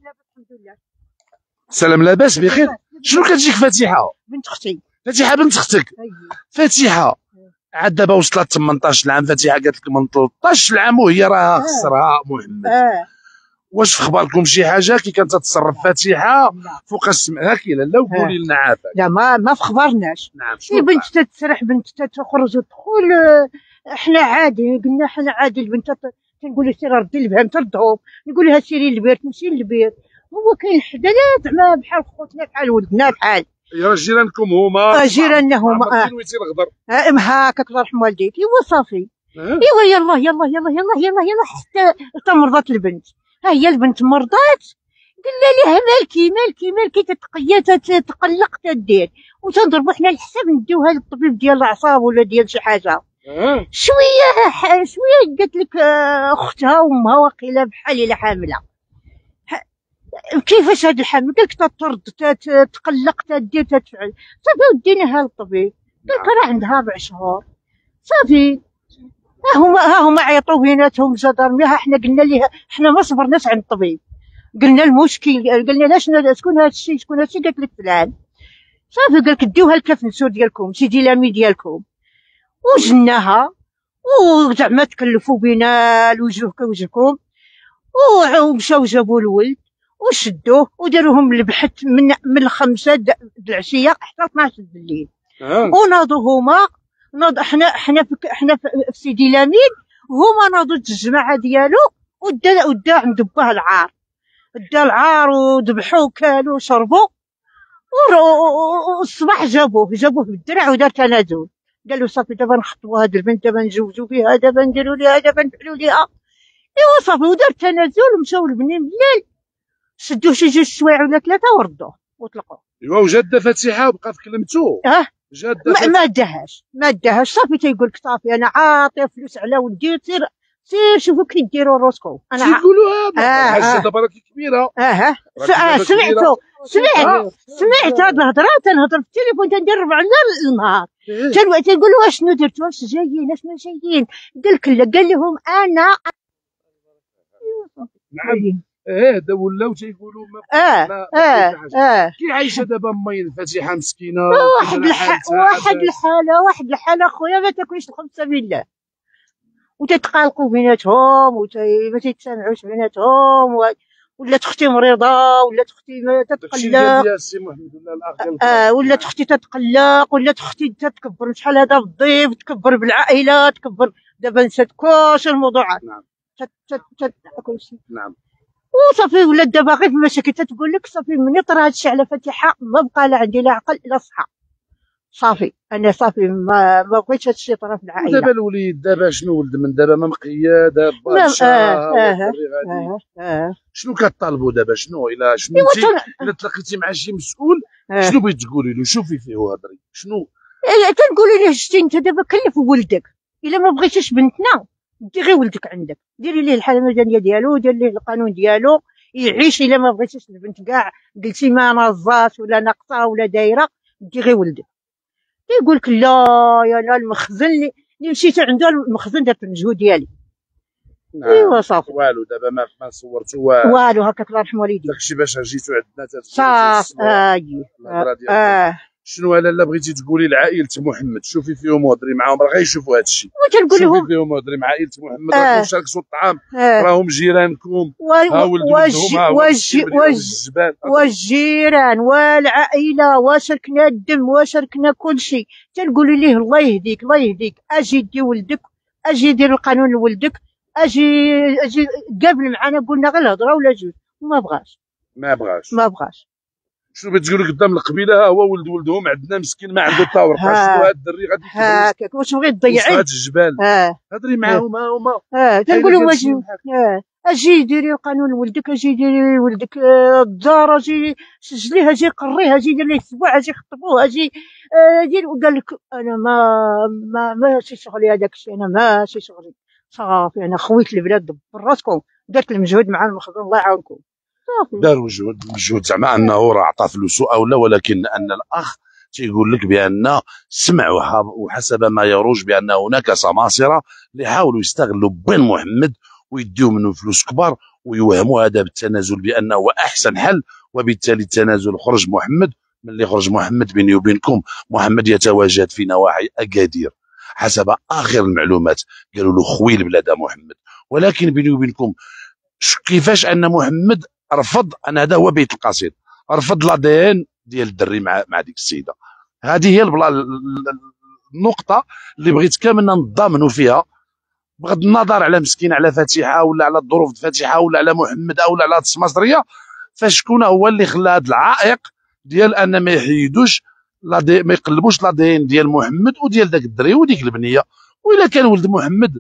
سلام لاباس بخير. شنو كتجيك فاتحه؟ بنت اختي. فاتحه بنت اختك؟ فاتحه عاد دابا وصلت ثمنطاش عام، فاتحه قالت لك من ثلاثطاش عام وهي راه خسرها محمد. اه واش في خباركم شي حاجه كي كانت تتصرف فاتحه فوق السمع؟ هاكي لا وقولي لنا عافاك. لا ما ما في خبرناش. نعم. البنت تتسرح، بنت تخرج وتدخل، احنا عادي قلنا احنا عادي. البنت تنقول لها سيري ردي البهم تردهم، نقول لها سيري للبيت نمشي للبيت. هو كاين حدانا زعما بحال خوتنا بحال ولدنا بحال. يا جيرانكم هما؟ جيراننا هما. اه ويتي الغدر. اه هاكاك الله يرحم والديك. ايوا صافي. ايوا يلا يلا يلا يلا يلا يلا حتى حتى مرضات البنت. ها هي البنت مرضات، قلنا لها مالكي مالكي مالكي تتقيا تتقلق تدير، وتنضربوا حنا الحساب نديوها للطبيب ديال الاعصاب ولا ديال شي حاجه. أه. شويه شويه قالت لك اختها وامها واقيلا بحال الا حامله. كيفاش هاد الحمل؟ قالك تطرد تتقلق تدير تتفعل. صافي وديناها للطبيب، قالك راه عندها ربع شهور. صافي ها هما ها هما عيطوا بيناتهم جدارميه. ها حنا قلنا ليها حنا ما صبرناش عند الطبيب، قلنا المشكل، قلنا لا شنو شكون هاد الشيء شكون هاد الشيء؟ قالت لك فلان. صافي قالك ديوها الكفنسور ديالكم سيدي لامي ديالكم، وجناها وزعما تكلفوا بينا الوجه كوجهكم، ومشاو جابوا الولد وشدوه وداروهم البحث من من خمسة د العشيه حتى اثناش د الليل. أه. وناضوا هما ناض حنا حنا في حنا في سيدي لامين، هما ناضوا الجماعه ديالو ودا ودا عند باه العار، دا العار وذبحوا وكالوا وشربوا، والصباح جابوه جابوه بالدرع ودار تنازل. قالوا صافي دابا نخطبوا هاد البنت، دابا نجوزوا فيها، دابا نديروا ليها، دابا نفعلوا ليها. ايوا صافي ودار تنازل ومشاو البنين بالليل شدوه شي جوج سوايع ولا ثلاثه وردوه وطلقوه. ايوا وجاده فاتحه بقات كلمتو. اه جاده ما, ما داهاش ما داهاش. صافي تيقول لك صافي انا عاطي فلوس على ولدي، سير سير شوفوا كي ديروا روسكم. انا ع- تيقولوا هذا اه الحاجه اه دابا راه كبيره، اه اه راه س- آه، دابا كبيره. سمعتو سمعت اه سمعت هاد الهضره، تنهضر في التليفون تندير ربع النهار. إيه. تن- تنقولوا شنو درتوا، واش جايين واش ما جايين، قال لك لا، قال لهم انا نعم جايين. هذا ولاو تيقولوا ما اه ما ما اه كاين حتى حاجه. اه كي عايشه دابا امي الفاتحه مسكينه واحد وكاينه الح... حالتها واحد عباس. الحاله واحد الحاله خويا ما تاكلش الخمسه بالله، وتتقالقوا بيناتهم وما تيتسامعوش بيناتهم و... ولات اختي مريضه، ولات اختي ما داكشي اللي قال تتقلق، لي السي محمد ولا الاخ ديال آه ولات نعم. اختي تتقلق، ولات اختي تتكبر شحال هذا بالضيف، تكبر بالعائله، تكبر دابا نسات كلشي الموضوعات، نعم تت تت تت كلشي، نعم وصافي ولات دابا غير في المشاكل. تتقول لك صافي مني طرا هادشي على فاتحه ما بقى لا عندي لا عقل لا صحه، صافي انا صافي ما ما بغيتش هادشي يطرا في العائله. ودابا الوليد دابا شنو ولد من دابا ما مقياد با ما الشهر اه ها هو اه الدري غادي، اه اه شنو كطالبوا دابا؟ شنو الا شنو ايوا انت تن- الا تلاقيتي مع شي مسؤول اه شنو بغيتي تقولي له؟ شوفي فيه وهضري شنو. إيه، تنقولي له شتي انت دابا كلف ولدك، الا ما بغيتيش بنتنا دير غير ولدك عندك، ديري ليه الحاله المدنيه ديالو، دير ليه القانون ديالو يعيش. الا ما بغيتيش البنت كاع قلتي ما ناضزاش ولا ناقصه ولا دايره، دير غير ولدك. يقول لك لا يا لا، المخزن اللي اللي مشيت عنده، المخزن درت المجهود ديالي. نعم ايوا صافي والو دابا ما ما صورتو والو. والو، هكاك الله يرحم والديك. داكشي باش جيتو عندنا تتقولوا صافي تسمعوا اجي الهضره ديالكم. اه شنو الا بغيتي تقولي لعائله محمد شوفي فيهم وهضري معاهم، راه غيشوفوا هذا الشيء. وتنقول شوفي لهم فيهم وهضري مع عائله محمد، اه راكم شاركتوا الطعام، اه راهم جيرانكم، ها ولد ولدهم، ها هو مسكين مليون الزبال. والجيران والعائله وشاركنا الدم وشاركنا كل شيء. تنقولوا ليه الله يهديك الله يهديك، اجي دي ولدك، اجي دير القانون لولدك، اجي اجي قابل معنا، قلنا غير الهضره ولا جوج، وما بغاش ما بغاش. ما بغاش. شنو بتقول قدام القبيله؟ ها هو ولد ولدهم عندنا مسكين ما عنده تا ورقه، ها- شنو هاد الدري غادي يكبر هاكاك واش بغيت وسط تضيعيه؟ هاد الجبال؟ اه هضري معاهم ها هما. اه تنقولوا حيدك واش هادشي بحال اه اجي ديري قانون لولدك، اجي ديري ولدك آه، الدار، اجي سجليه، اجي قريه، اجي دير ليه السبوع، اجي خطبوه، اجي آه، دير. وقال لك انا ما ما ماشي شغلي هذاك الشيء، انا ماشي شغلي. صافي انا خويت البلاد، دبر راسكم، درت المجهود مع المخزن، الله يعاونكم. صافي دار مجهود مجهود زعما انه راه عطى فلوسه او لا، ولكن ان الاخ تيقول لك بان سمع وح- وحسب ما يروج بان هناك سماسره اللي حاولوا يستغلوا بن محمد ويديو منه فلوس كبار ويوهموا هذا بالتنازل بانه هو احسن حل، وبالتالي التنازل خرج محمد. من اللي خرج محمد بيني وبينكم، محمد يتواجد في نواحي اكادير حسب اخر المعلومات، قالوا له خوي البلاد محمد. ولكن بيني وبينكم ش- كيفاش ان محمد رفض ان هذا هو بيت القصيد، رفض لا دي ان ديال الدري مع مع ديك السيده. هذه هي البلا ال- ال- النقطه اللي بغيت كاملنا نتضامنوا فيها، بغض النظر على مسكين على فاتحه ولا على الظروف فاتحه ولا على محمد او على هاد السماسريه. فشكون هو اللي خلى هذا العائق ديال ان ما يحيدوش لا دي، ما يقلبوش لا دي ان ديال محمد وديال داك الدري وديك البنيه. والا كان ولد محمد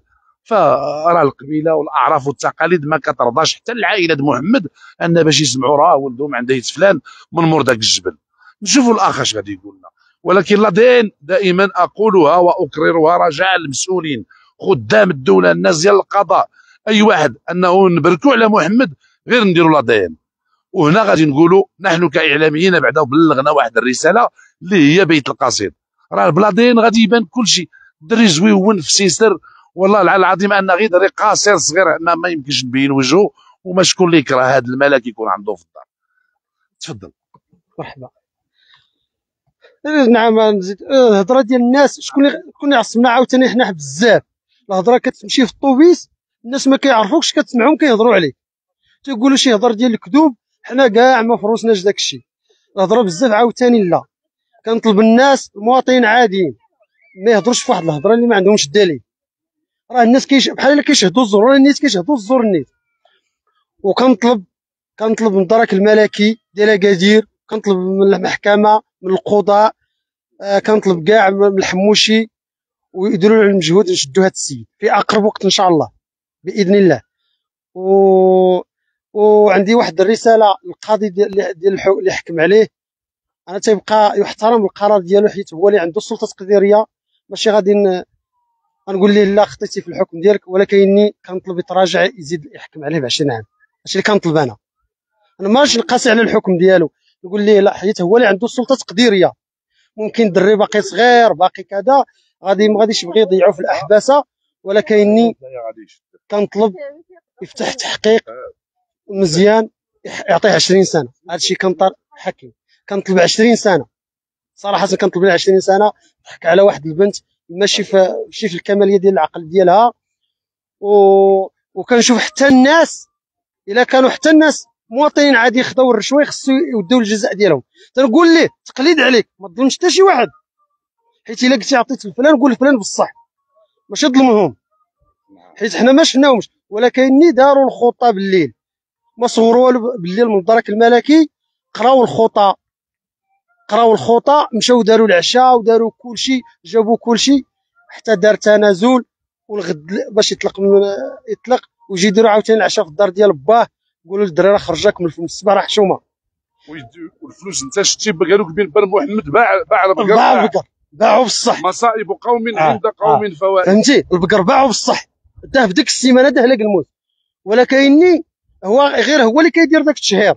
فراه القبيله والاعراف والتقاليد ما كترضاش حتى العائله محمد ان باش يسمعوا راه ولدهم عنده يت فلان من مور داك الجبل. نشوفوا الاخ اش غادي يقول لنا. ولكن لا دين دائما اقولها واكررها رجاء المسؤولين خدام الدوله الناس ديال القضاء، اي واحد انه نبركوا على محمد غير نديروا لا دين. وهنا غادي نقولوا نحن كاعلاميين بعدا بلغنا واحد الرساله اللي هي بيت القصيد، راه بلا دين غادي يبان كل شيء. الدري زويون في سيسر والله العظيم ان غير دري قاصر صغير ما, ما يمكنش نبين وجهه، وما شكون اللي يكره هذا الملك يكون عنده في الدار. تفضل. مرحبا. نعم نزيد الهضره ديال الناس، شكون اللي شكون اللي عصبنا عاوتاني حنا بزاف. الهضره كتمشي في الطوبيس الناس ما كيعرفوكش، كتسمعهم كيهضروا عليك، تيقولوا شي هضر ديال الكذوب، حنا كاع ما فروسناش داك الشيء. الهضره بزاف عاوتاني لا، كنطلب الناس المواطنين عاديين ما يهضروش في واحد الهضره اللي ما عندهمش دليل. راه الناس كيش بحال الا كيشهدوا الزور، راه الناس كيشهدوا الزور النيت. وكنطلب كنطلب من الدرك الملكي ديال اكادير، كنطلب من المحكمه، من القضاء، آه كنطلب كاع من الحموشي ويديروا على المجهود نشدوا هذا السيد في اقرب وقت ان شاء الله باذن الله. و وعندي واحد الرساله للقاضي ديال ديال الحو... اللي حكم عليه، انا تيبقى يحترم القرار ديالو حيت هو اللي عنده السلطه التقديريه، ماشي غادي ن... غنقول ليه لا خطيتي في الحكم ديالك، ولكنني كنطلب يتراجع يزيد يحكم عليه ب عشرين عام. هادشي اللي كنطلب انا. انا ماشي نقاسي على الحكم ديالو، نقول ليه لا، حيت هو اللي عنده السلطه التقديريه. ممكن الدري باقي صغير باقي كذا، غادي ما غاديش يبغي يضيعوا في الاحباسه، ولكنني كنطلب يفتح تحقيق مزيان، يعطيه عشرين سنه. هادشي كنطر حكم، كنطلب عشرين سنه صراحه، كنطلب لها عشرين سنه ضحك على واحد البنت ماشي في ماشي في الكماليه ديال العقل ديالها. و... وكنشوف حتى الناس الا كانوا حتى الناس مواطنين عادي يخداو الرشوه خصو يوديو الجزاء ديالهم. تنقول ليه تقليد عليك، ما تظلمش حتى شي واحد، حيت الا قلتي عطيت لفلان قول لفلان بصح، ماشي ظلمهم، حيت حنا ما شفناهمش. ولكن داروا الخطه بالليل، ما صوروا والو بالليل من الدرك الملكي، قراو الخطه قراو الخطه مشاو داروا العشاء وداروا كلشي، جابوا كلشي حتى دار تنازل، والغد باش يطلق يطلق ويجي يديروا عاوتاني العشاء في الدار ديال باه، يقولوا للدراري راه خرجاك من الصباح راه حشومه. والفلوس انت شتي قالوا لك بن محمد باع باع البقر، باع البقر باعوا بصح. مصائب قوم آه. عند قوم آه. فوائد، فهمتي؟ البقر باعوا بصح، داه في ديك السيمانه داه لك الموت، ولكني هو غير هو اللي كيدير داك التشهير،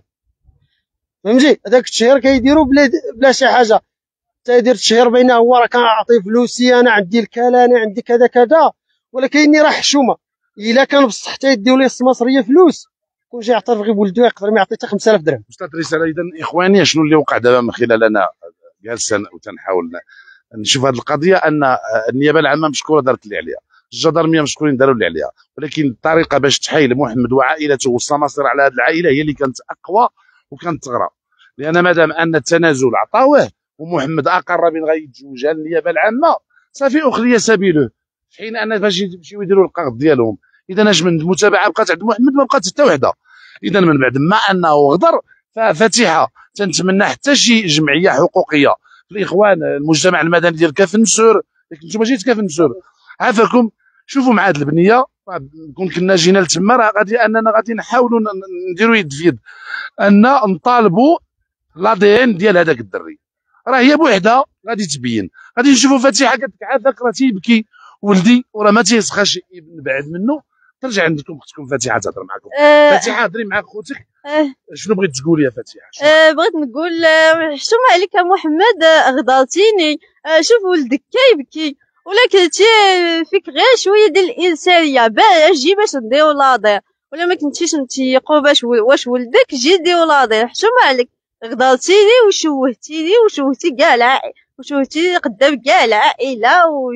فهمتي؟ هذاك التشهير كيديروا بلا بلا شي حاجه، تيدير التشهير بينه هو راه كنعطي فلوسي، انا عندي الكلا، انا عندي كذا كذا، ولكني راه حشومه. الا كان بصح حتى يديو ليه السماسريه فلوس، كون جا يعترف غير بولدو يقدر ما يعطي حتى خمسة آلاف درهم. استاذ رساله اذا اخواني، شنو اللي وقع دابا من خلال انا جالسا وتنحاول نشوف هذه القضيه، ان النيابه العامه مشكوره دارت اللي عليها، الجدرميه مشكورين داروا اللي عليها، ولكن الطريقه باش تحايل محمد وعائلته والسماسرة على هذه العائله هي اللي كانت اقوى وكانت تغرى. لان مادام ان التنازل عطاوه ومحمد اقر من غيتزوجها النيابه العامه، صافي اخلي سبيله، في حين ان باش يمشيو يديروا القرض ديالهم. اذا نجم المتابعه بقات عند محمد، ما بقات حتى وحده. اذا من بعد ما انه غدر، ففاتحه تنتمنى حتى شي جمعيه حقوقيه في الاخوان المجتمع المدني ديال كاف النسور، نتوما جيت كاف النسور عافاكم، شوفوا مع هذه البنيه، كون كنا جينا لتما راه غادي اننا غادي نحاولوا نديروا يد في يد ان نطالبوا لا دي ان ديال هذاك الدري، راه هي بوحدها غادي تبين. غادي نشوفوا فاتحه قالت لك عافاك راه تيبكي ولدي وراه ما تيسخاش بعد منه، ترجع عندكم اختكم فاتحه تهضر معكم. أه فاتحه هضري مع خوتك. أه شنو بغيت تقولي يا فاتحه؟ أه بغيت نقول حشومه عليك محمد، غدرتيني. أه شوف ولدك كيبكي، ولا كنتي فيك غير شويه ديال الانسانيه باش جي باش نديرو لاضير، ولا ما كنتيش نتيقوا باش واش ولدك جي ديرو لاضير. حشومه عليك، غدرتيني وشوهتيني وشوهتي كاع العائله، وشوهتي قدام كاع العائله و...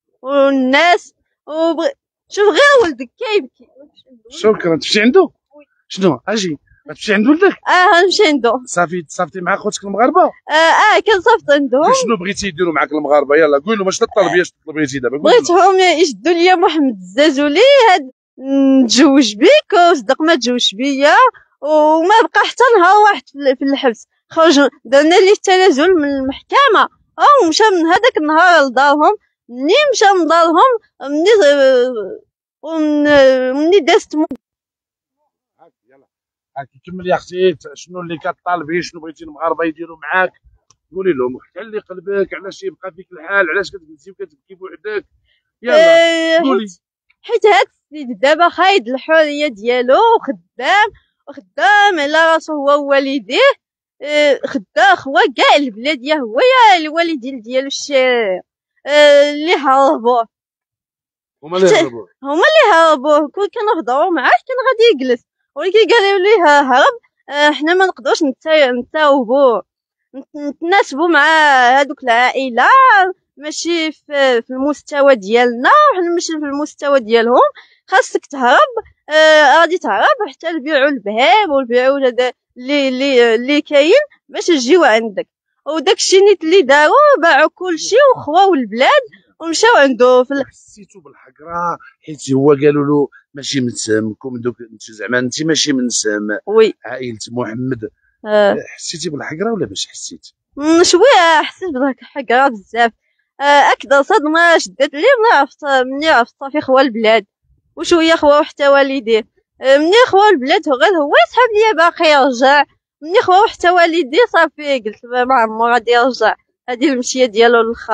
والناس. وبغ... شوف غير ولدك كيبكي. شكرا. تمشي عنده؟ شنو اجي غتمشي عند ولدك؟ اه غنمشي عنده. صافي تصافتي مع خوتك المغاربه؟ اه اه كنصافط عندهم. شنو بغيتي يديروا معاك المغاربه؟ يلا قول لهم واش طلبي اش طلبيتي دابا؟ بغيتهم يشدوا لي محمد الزازولي، هاد نتزوج بيك وصدق ما تزوجش بيا، وما بقى حتى نهار واحد في الحبس. خرج درنا ليه التنازل من المحكمه، او مشى من هذاك النهار لدارهم. مني مشى من دارهم، مني مني دازت هاك كمل يا اختي. شنو اللي كطالبي؟ شنو بغيتي المغاربه يديروا معاك؟ قولي لهم خلي قلبك، علاش يبقى فيك الحال، علاش كتجلسي وكتبكي بوحدك؟ يلا قولي. حيت هاد السيد دابا خايد الحريه ديالو، وخدام وخدام على راسو هو ووالديه، خدام خوا كاع البلاديه، هو يا الوالدين ديالو الشرير اللي هربوه. هما اللي هربوه هما اللي هربوه كون كنهضروا معاه كان غادي يجلس، ولكن قالوا ليه هرب. حنا ما نقدروش نتاوبوا نتناسبوا مع هذوك العائله، ماشي في, في المستوى ديالنا، وحنا ماشي في المستوى ديالهم. خاصك تهرب، آه غادي تهرب حتى نبيعوا البهيم ونبيعوا هذا اللي اللي اللي كاين باش نجيو عندك. وداك الشيء نيت اللي داروا، باعوا كلشي وخواو البلاد ومشاو عنده. في حسيتو بالحقره حيت هو قالوا له ماشي من سمكم دوك، انت زعما انت ماشي من سم وي عائله محمد. آه. حسيتي بالحقره ولا باش حسيت؟ شويه حسيت بالحقره بزاف. اكثر صدمه شدت لي ملي عرفت ملي عرفت صافي خوا البلاد، وشويه خواو حتى والديه. ملي خواو البلاد غير هو يسحب ليا باقي يرجع، ملي خواو حتى والديه صافي قلت ما عمو غادي يرجع، هذه المشيه ديالو للخا.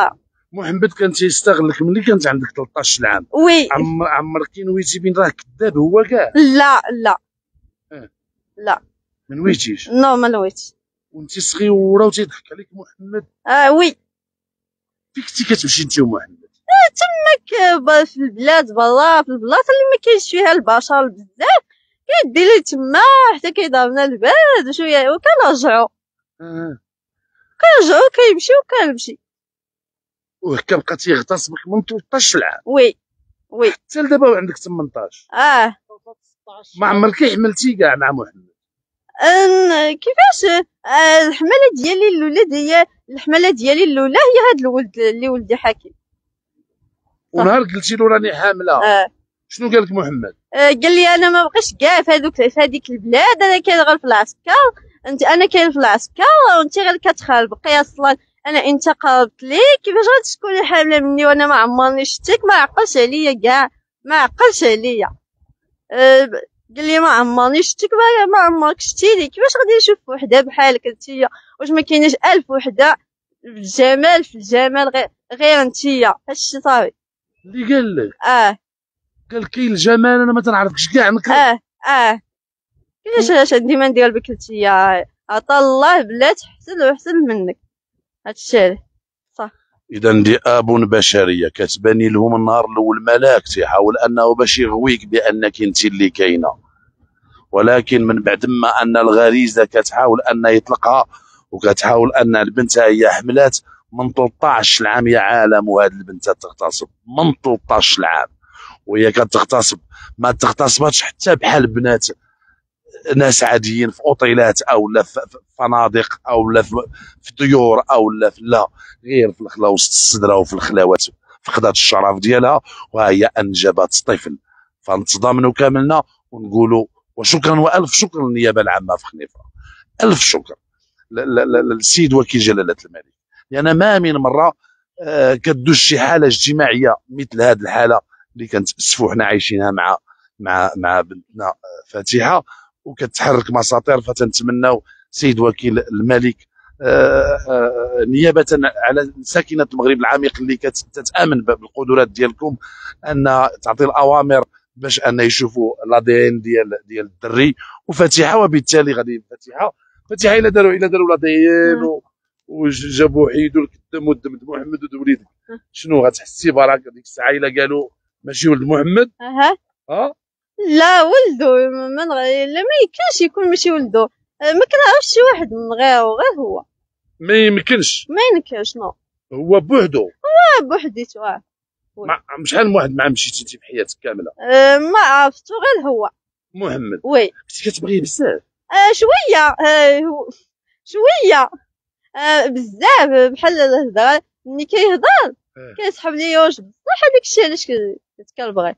محمد كان تيستغلك ملي كانت عندك ثلاثطاش عام. وي عمر عمرك نويتي بين راه كذاب هو كاع؟ لا لا اه. لا ما نويتيش نو ما نويتش. وانت صغيره وتيضحك عليك محمد؟ اه وي. فين كنتي كتمشي انت ومحمد؟ تماك ب- في البلاد برا، في البلاصه اللي ما كاينش فيها البشر بزاف كيدي لي تما حتى كيضربنا البرد وشويه وكنرجعو اه. كنرجعو كيمشي وكنمشي. وكان بقى تيغتصبك من ثلاثطاش عام وي وي. حتى لدابا عندك ثمنطاش. اه ما عمرك حملتي كاع مع محمد؟ أن كيفاش آه، الحمله ديالي الاولى هي الحمله ديالي الاولى هي هاد الولد اللي ولدي حكيم. ونهار قلتي له راني حامله اه شنو قال لك محمد؟ آه، قال لي انا ما بقيتش كاع في هذوك في هذيك البلاد، انا كاين غير في العسكر، انت انا كاين في العسكر وانت غير كتخربقي اصلا، انا انت قربت لي كيفاش غادي تكوني حامله مني وانا ما عمرني شفتك، ما عقلش عليا كاع ما عقلش عليا. أه ب- قال لي ما عمرني شفتك، ما ما عمرك شتيني، كيفاش غادي نشوف وحده بحالك انتيا؟ واش ما كايناش الف وحده في الجمال في الجمال غير غير انتيا؟ هادشي صافي. اللي قال لك؟ اه قال كاين الجمال انا ما تنعرفكش كاع نكره. اه اه كيفاش اش عندي ما ندير بك انتيا؟ عطا الله بلات حسن وحسن منك هادشي. اذا دي اب بشريه كتباني لهم النهار الاول ملاك تيحاول انه باش يغويك بانك انت اللي كاينه، ولكن من بعد ما ان الغريزه كتحاول ان يطلقها وكتحاول ان البنت هي حملات من ثلاثطاش عام يا عالم، وهاد البنت تغتصب من ثلاثطاش عام وهي كتغتصب ما تغتصباتش حتى بحال بنات ناس عاديين في اوطيلات او لا في فنادق او لا في ديور او لا في لا غير في الخلا وسط السدره وفي الخلاوات فقدات الشرف ديالها وهي انجبت طفل. فنتضامنوا كاملنا ونقولوا وشكرا والف شكر للنيابه العامه في خنيفره، الف شكر للسيد وكيل جلاله الملك، لان ما من مره آه كدوز شي حاله اجتماعيه مثل هذه الحاله اللي كنتاسفوا حنا عايشينها مع مع مع بنتنا فاتحه وكتحرك مساطير. فتنتمناو سيد وكيل الملك آه آه نيابه على ساكنه المغرب العميق اللي كتامن بالقدرات ديالكم ان تعطي الاوامر باش ان يشوفوا لا دي ان ديال ديال الدري وفاتحه، وبالتالي غادي فاتحه فاتحه الا داروا الا داروا لا دي ان وجابوا حيدوا لك الدم ودم محمد ود وليدك شنو غتحسي براك ديك الساعه الا قالوا ماشي ولد محمد؟ اها ها لا ولدو ما نغ... لا ما يمكنش يكون ماشي ولدو، ما كنعرفش شي واحد من غيره غير هو. ما يمكنش ما يمكنش نو هو بوحدو اه بوحديتو. اه مع شحال من واحد مع مشيتي انت في حياتك كامله؟ أه ما عرفتو غير هو محمد. وي كنتي كتبغيه بزاف؟ أه شويه أه هو- شويه أه بزاف بحال الهضره ملي كيهضر آه. كيسحب ليا واش بصح هذاك الشيء علاش كنت كنبغي.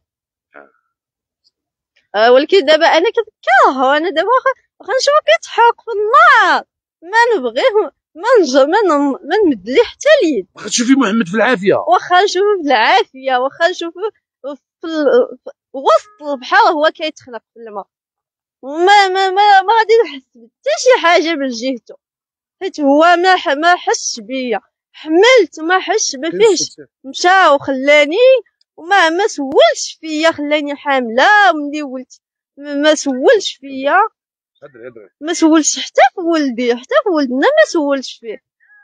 أه ولكن دابا انا كنكرهو، انا دابا واخا واخا نشوفو كيتحرق في النار ما نبغيه ما نج ما ن- ما نمد ليه حتى اليد، واخا تشوفي محمد في العافيه واخا نشوفو بالعافيه، واخا نشوفو في ال- في وسط البحر هو كيتخنق في الماء ما ما ما, ما غادي نحس حتى شي حاجه من جهته، حيت هو ما ح- ما حسش بيا، حملت ما حسش ما فيهش، مشى وخلاني وما ما سولش فيا، خلاني حامله وملي ولدت ما ما سولش فيا، هضري هضري ما سولش حتى في ولدي حتى في ولدنا ما سولش فيه،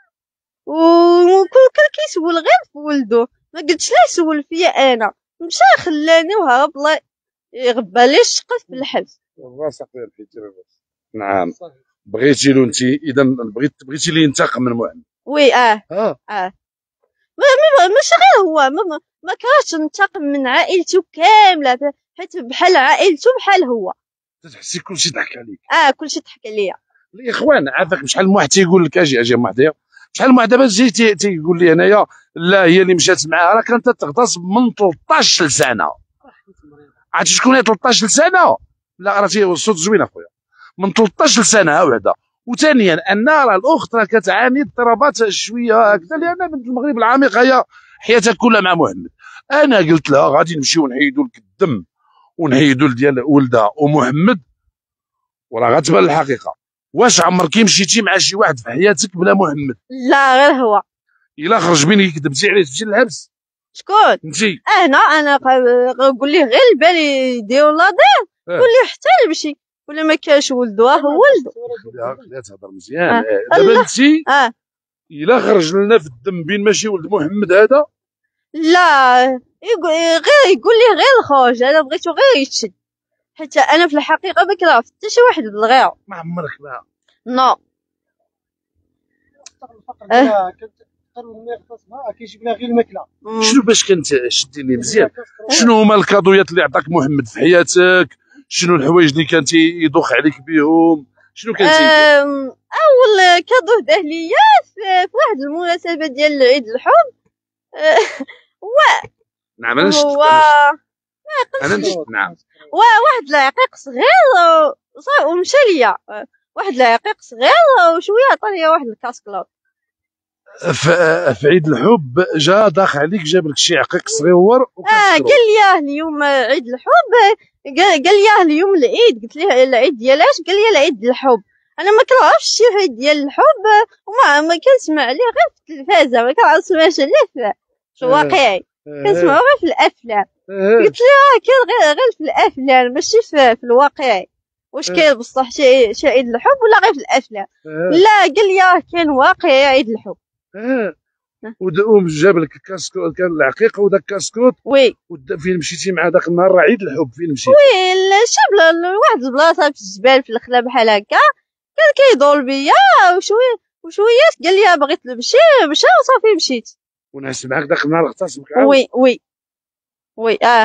وكون كان كيسول غير في ولدو ما قلتش لا يسول فيا انا، مشى خلاني وهرب الله يغبى لي الشقف في الحبس. الراس اخويا بغيتي الراس. نعم بغيتي له انت اذا بغيت بغيتي لي ينتقم من محمد؟ وي اه اه اه ما ما ماشي غير هو ما ما, ما كرهتش ننتقم من عائلته كامله، حيت بحال عائلته بحال هو. تحسي كلشي ضحك عليك؟ اه كلشي ضحك عليا. الاخوان عافاك شحال من واحد تيقول لك اجي اجي محضير شحال من واحد دابا جي تي- تيقول لي انايا لا هي اللي مشات معاها راه كانت تغتصب من ثلاثطاش سنه. عرفتي شكون هي ثلاثطاش سنه؟ لا راه تي- الصوت زوين اخويا من ثلاثطاش سنه وحده. وثانيا ان راه الاخت راه كتعاني اضطرابات شويه هكذا لان بنت المغرب العميق هي حياتها كلها مع محمد. انا قلت لها غادي نمشيو نحيدوا لك الدم ونحيدوا ديال ولدها ومحمد وراه غتبان الحقيقه. واش عمرك مشيتي مع شي واحد في حياتك بلا محمد؟ لا غير هو. الا خرج منك كذبتي عليه تمشي للحبس. شكون؟ انتي انا انا قول ليه غير البال يديروا لا دير، قول ليه حتى يمشي ولا ما كانش ولدو ها هو ولدو. خليها تهضر مزيان. دابا انتي اه الا خرج لنا في الدم بين ماشي ولد محمد هذا، لا يقول غير يقول لي غير الخوج، انا بغيتو غير يتشد، حتى انا في الحقيقه ما كنعرف حتى شي واحد بالغير. ما عمرك ما نو اه كيجيب لها غير الماكله. شنو باش كنت شدي لي مزيان؟ شنو هما الكادويات اللي عطاك محمد في حياتك؟ شنو الحوايج اللي كان تيدوخ عليك بهم؟ شنو كان تيدير؟ اول كادو داه ليا في واحد المناسبه ديال عيد الحب. هو نعم انا شفت هو انا نشد. نعم واحد العقيق صغير وصار ومشى ليا، واحد العقيق صغير وشويه عطاني واحد الكاسكلوط. في عيد الحب جا داخ عليك جاب لك شي عقيق صغير اه قال لي اليوم عيد الحب، قال لي اليوم العيد، قلت ليه العيد ديالاش؟ قال لي العيد الحب. انا ما كنعرفش شي عيد ديال الحب وما ما كنسمع عليه غير في التلفازه، ما كنسمعش عليه في الواقع، كنسمعو غير في الافلام. قلت له كاين غير غير في الافلام ماشي في, في الواقع، واش كاين بصح شي شي عيد الحب ولا غير في الافلام؟ لا قال لي كاين واقع عيد الحب. اه ودوم جاب لك الكاسكوت، كان العقيقه وداك الكاسكوت. وي فين مشيتي مع داك النهار راه عيد الحب؟ فين مشيتي؟ وي شي لواحد البلاصه في الجبال في الخلا بحال هكا، كان كيدور بيا وشويه وشويه قال لي بغيت نمشي، مشى وصافي مشيت. ونعس معاك داك النهار اغتصبك عاود؟ وي وي وي اه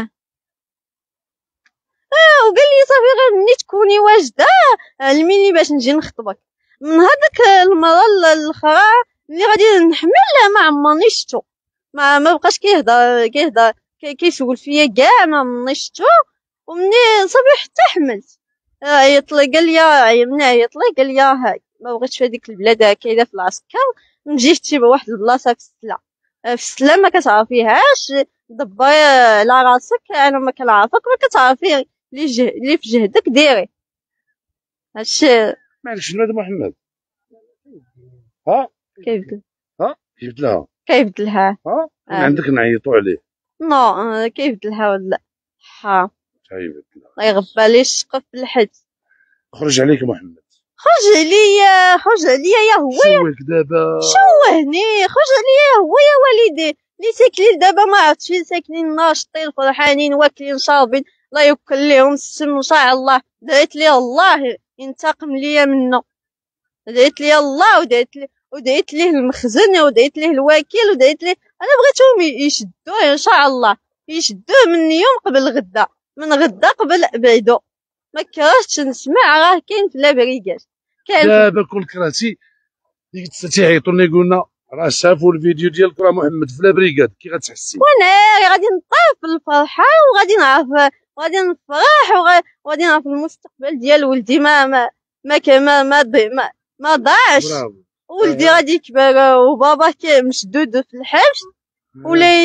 اه وقال لي صافي غير ملي تكوني واجده الميني باش نجي نخطبك. من هذاك المره الاخرى اللي غادي نحمل ما عمرني شفتو، ما ما بقاش كيهضر كيهضر كيسول فيا كاع، ما عمرني شفتو. ومني صافي حتى حملت عيط لي قال لي ملي عيط لي قال لي هاي ما بغيتش في هذيك البلاد كاينه في العسكر، نجي شتي بواحد البلاصه في السلا، في السلا ما كتعرفيهاش، دبر على راسك، انا ما كنعرفك ما كتعرفي اللي جه اللي في جهدك ديري هادشي. معليش شنو هذا محمد؟ ها كيبدل ها كيبدلها كيبدلها ها من عندك نعيطوا عليه؟ نو كيبدلها ولا ها كيبدلها الله يغبى لي الشقف بالحد. خرج عليك محمد، خرج عليا خرج عليا يا هو شويك دابا شوهني، خرج عليا هو يا والدي اللي ساكنين دابا ما عرفتش فين ساكنين، ناشطين فرحانين واكلين شاربين الله يوكل ليهم السم ان شاء الله. دعيت لي الله ينتقم ليا منه، دعيت لي الله ودعيت لي ودعيت ليه المخزن ودعيت ليه الوكيل ودعيت ليه، انا بغيتهم يشدوه ان شاء الله، يشدوه من يوم قبل غدا، من غدا قبل بعدو، ما كرهتش نسمع راه كاين في لابريكاج. دابا كون كرهتي ديك تيعيطوا لنا يقولنا راه شافوا الفيديو ديالك راه محمد في لابريكاد، كي غتحسي؟ وانا غادي نطير في الفرحه وغادي نعرف وغادي نفرح وغادي نعرف المستقبل ديال ولدي ما ما ما ما ما, ما, ما ضاعش. ولدي غادي يكبر وبابا مشدود في الحبس ولا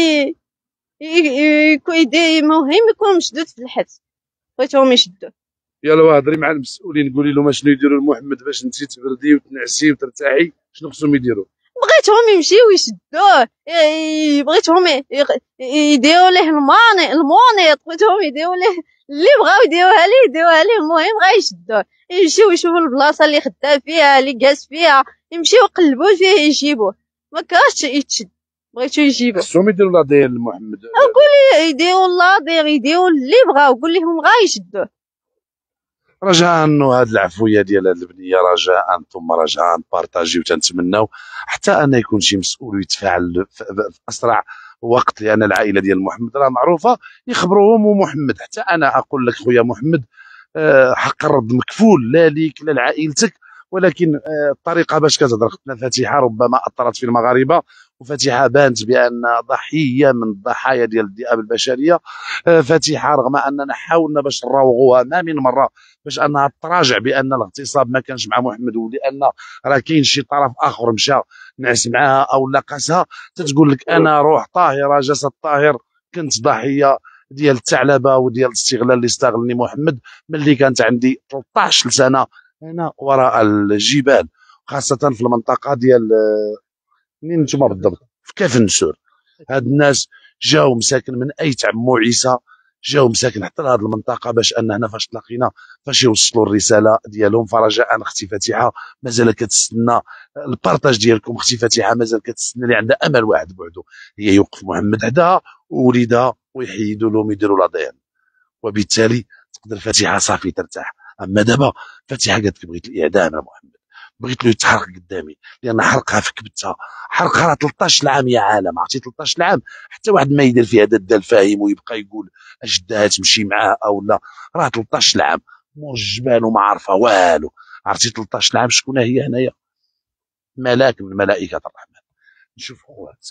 يكون مهم يكون مشدود في الحبس، بغيتهم يشدوه. يلا هضري مع المسؤولين قولي لهم شنو يديروا لمحمد باش انت تبردي وتنعسي وترتاحي، شنو خصهم يديروا؟ بغيتهم يمشيو يشدوه، بغيتهم يديروا ليه الماني المونيط، بغيتهم يديروا ليه اللي بغاو يديروها ليه يديروها ليه، المهم غا يشدوه، يمشيو يشوفوا البلاصه اللي خدام فيها اللي جالس فيها، يمشيو يقلبوا فيه يجيبوه، ما كرهتش يتشد، بغيتو يجيبوه. خصهم يديروا لا دير لمحمد، قولي يديروا لا دير يديروا اللي بغاو، قول لهم غا يشدوه. رجاء انه هاد العفويه ديال هاد البنيه رجاء ثم رجاء بارطاجيو، تنتمناو حتى ان يكون شي مسؤول ويتفاعل في اسرع وقت، لان العائله ديال محمد راه معروفه يخبروهم. ومحمد حتى انا اقول لك خويا محمد حق الرد مكفول لا ليك لا لعائلتك، ولكن الطريقه باش كتهضر اختنا فاتحه ربما اثرت في المغاربه، وفاتحه بانت بان ضحيه من الضحايا ديال الذئاب البشريه. فاتحه رغم اننا حاولنا باش نراوغوها ما من مره باش انها تراجع بان الاغتصاب ما كانش مع محمد، ولان راه كاين شي طرف اخر مشى نعس معها او لقسها، تتقول لك انا روح طاهره جسد طاهر، كنت ضحيه ديال الثعلبه وديال الاستغلال اللي استغلني محمد ملي كانت عندي ثلاثطاش سنه هنا وراء الجبال، خاصه في المنطقه ديال منين نتوما بالضبط؟ في كفنسور. هاد الناس جاو مساكن من اي تعمو عيسى، جاو مساكن حتى لهاد المنطقه، باش ان هنا فاش تلاقينا فاش يوصلوا الرساله ديالهم. فرجاء اختي فاتحه مازال كتستنى البارطاج ديالكم، اختي فاتحه مازال كتستنى اللي عندها امل واحد بوحدو، هي يوقف محمد حداها ووليدها ويحيدوا لهم يديروا لا دي ان، وبالتالي تقدر فاتحه صافي ترتاح. اما دابا فاتحه قالت لك بغيت الاعدام يا محمد، بغيت له يتحرق قدامي، لان حرقها في كبتها، حرقها راه ثلاثة عشر عام يا عالم، عرفتي ثلاثة عشر عام حتى واحد ما يدير فيها داد الفاهم ويبقى يقول اجدها تمشي معاه او لا، راه ثلاثة عشر عام مور الجبال وما عارفه والو. عرفتي ثلاثة عشر عام شكون هي هنايا؟ ملاك من ملائكه الرحمن. نشوف خواتك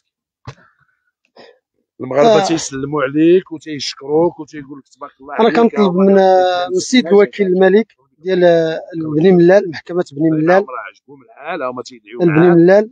المغاربه آه تيسلموا عليك وتيشكروك وتيقول لك تبارك الله انا عليك. كنطلب من من السيد الوكيل الملك ديال بني ملال، محكمه بني ملال، راه عجبهم الحال هما تيدعيو بني معاك ملال،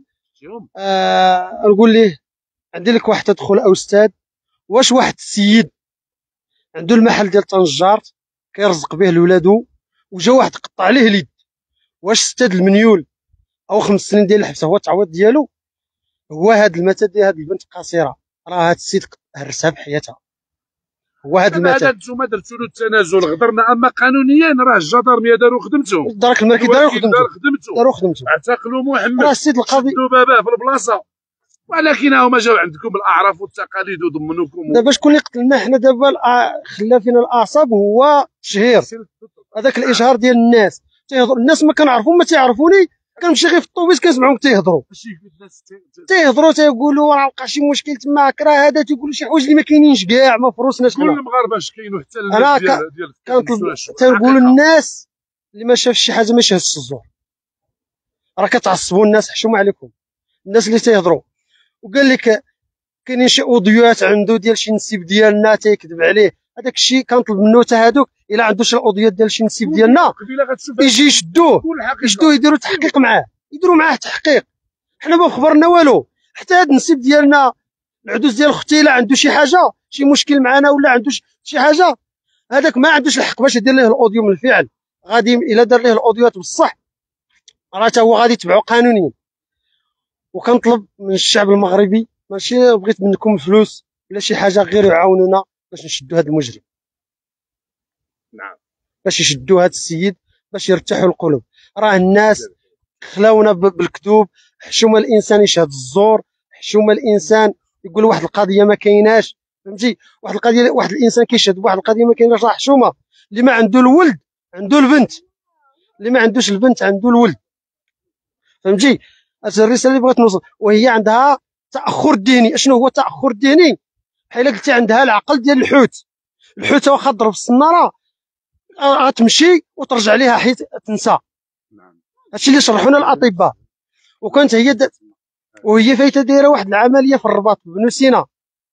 آه نقول ليه عندي لك واحد تدخل استاذ، واش واحد السيد عنده المحل ديال طنجار كيرزق به لولادو وجا واحد قطع عليه اليد، واش ستاد المنيول او خمس سنين ديال الحبس هو التعويض ديالو؟ هو هاد المثل ديال هاد البنت قصيره، راه هاد السيد هرسها بحياتها، هو هاد المثل. هذا نتوما درتوا له التنازل غدرنا، اما قانونيا راه الجدارميه داروا خدمتهم، الدرك الملكي داروا خدمتهم، داروا خدمتهم، اعتقلوا محمد، راه السيد القاضي شدوا باباه في البلاصه، ولكن هما جاو عندكم بالاعراف والتقاليد وضمنوكم. دابا شكون اللي قتلنا حنا دابا خلا فينا الاعصاب هو التشهير، هذاك الاشهار ديال الناس تيهضروا، الناس ما كنعرفهم ما تيعرفوني، كنمشي غير في الطوبيس كنسمعهم تيهضروا تيهضروا تيقولوا راه وقع شي مشكل تما كرا، هذا تيقولوا شي حوايج اللي ما كاينينش كاع، ما فروسناش كل المغاربه اش كاينوا حتى انا ديال ديال كنطلب تنقولوا الناس اللي ما شافش شي حاجه ما شافش الزور، راه كتعصبوا الناس، حشومه عليكم الناس اللي تيهضروا. وقال لك كاينين شي اوديوات عنده ديال شي نسيب ديالنا تيكذب عليه، هذاك الشيء كنطلب منه حتى هادوك الا عنده شي الاوديوات ديال شي نسيب ديالنا يجي يشدوه يشدوه يديروا تحقيق معاه، يديروا معاه تحقيق، حنا ما خبرنا والو. حتى هاد النسيب ديالنا العدوز ديال اختي الا عنده شي حاجه شي مشكل معنا ولا عنده شي حاجه، هذاك ما عندوش الحق باش يدير ليه الاوديو من الفعل، غادي الا دار ليه الاوديوات بصح راه حتى هو غادي يتبعو قانونيا. وكنطلب من الشعب المغربي ماشي بغيت منكم فلوس ولا شي حاجه، غير يعاونونا باش نشدوا هذا المجرم، نعم باش يشدوا هذا السيد باش يرتاحوا القلوب. راه الناس خلاونا بالكذوب، حشومه الانسان يشهد الزور، حشومه الانسان يقول واحد القضيه ما كايناش، فهمتي؟ واحد القضيه واحد الانسان كيشهد بواحد القضيه ما كايناش، راه حشومه. اللي ما عنده الولد عنده البنت، اللي ما عندوش البنت عنده الولد، فهمتي؟ هذه الرساله اللي بغيت نوصل. وهي عندها تاخر ديني. اشنو هو التاخر الديني؟ بحال قلتي عندها العقل ديال الحوت، الحوت واخا ضرب السناره غتمشي وترجع ليها حيت تنسى. هادشي اللي شرحونا الاطباء. وكانت هي د... وهي فايته دايره واحد العمليه في الرباط بنو سينا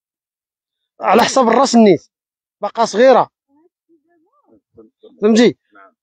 على حساب الراس النيت، باقا صغيره، فهمتي؟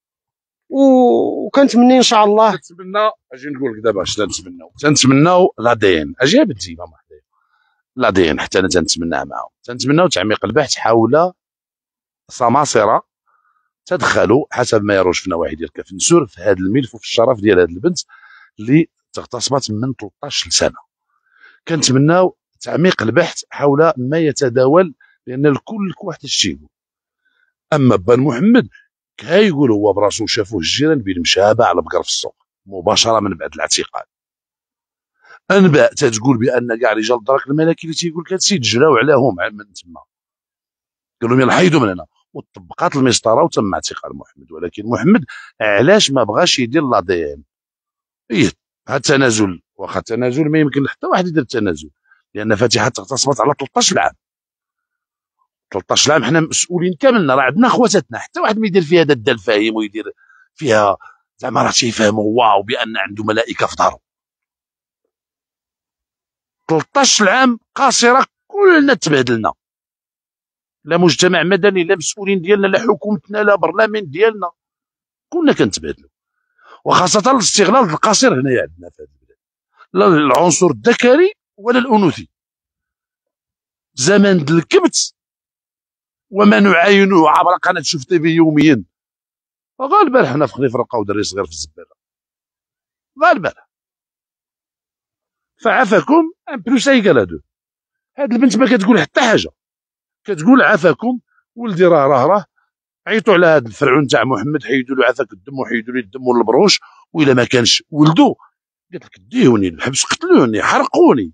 وكنتمنى ان شاء الله تنتمنى اجي نقول لك دابا اش تنتمناو تنتمناو لا دي ان. اجي بنتي ماما لا دي ان حتى انا تنتمناه معاهم. تنتمناو تعميق البحث حول سماسره تدخلوا حسب ما يروج في نواحي ديال كفنسور في هذا الملف وفي الشرف ديال هذه البنت اللي اغتصبت من ثلاثة عشر سنه. كنتمناو تعميق البحث حول ما يتداول، لان الكل واحد الشيء. اما بن محمد كيقول هو براسو شافوه الجيران بين مشابه على بقر في السوق مباشره من بعد الاعتقال. انباء تتقول بان كاع رجال الدرك الملكي اللي تيقول لك هادشي تجراو عليهم من تما، قالوا لهم يلا حيدوا من هنا، وطبقات المسطره وتم اعتقال محمد. ولكن محمد علاش ما بغاش يدير لا دي ان؟ ايه هذا التنازل، واخا التنازل ما يمكن حتى واحد يدير التنازل، لان فاتحه اغتصبت على ثلاثة عشر عام. ثلاثة عشر عام حنا مسؤولين كاملنا، راه عندنا خواتاتنا، حتى واحد ما يدير فيها داد الفاهم ويدير فيها زعما راه تيفهموا واو بان عنده ملائكه في دارو. ثلاثة عشر عام قاصره كلنا تبهدلنا، لا مجتمع مدني لا مسؤولين ديالنا لا حكومتنا لا برلمان ديالنا، كنا كنتبهدلوا. وخاصه الاستغلال القصير هنايا عندنا في هذه البلاد، لا العنصر الذكري ولا الانوثي. زمن الكبت وما نعاينه عبر قناه شوف تي في يوميا. غالبا حنا في خليفه لقاو دري صغير في الزباله، غالبا فعافاكم ان بلوس ايكال هادو. هاد البنت ما كتقول حتى حاجه، كتقول عافاكم ولدي راه راه راه عيطوا على هاد الفرعون تاع محمد، حيدوا له عافاك الدم وحيدوا له الدم والبروش، والا ما كانش ولدو قالت لك ديوني الحبس، قتلوني حرقوني.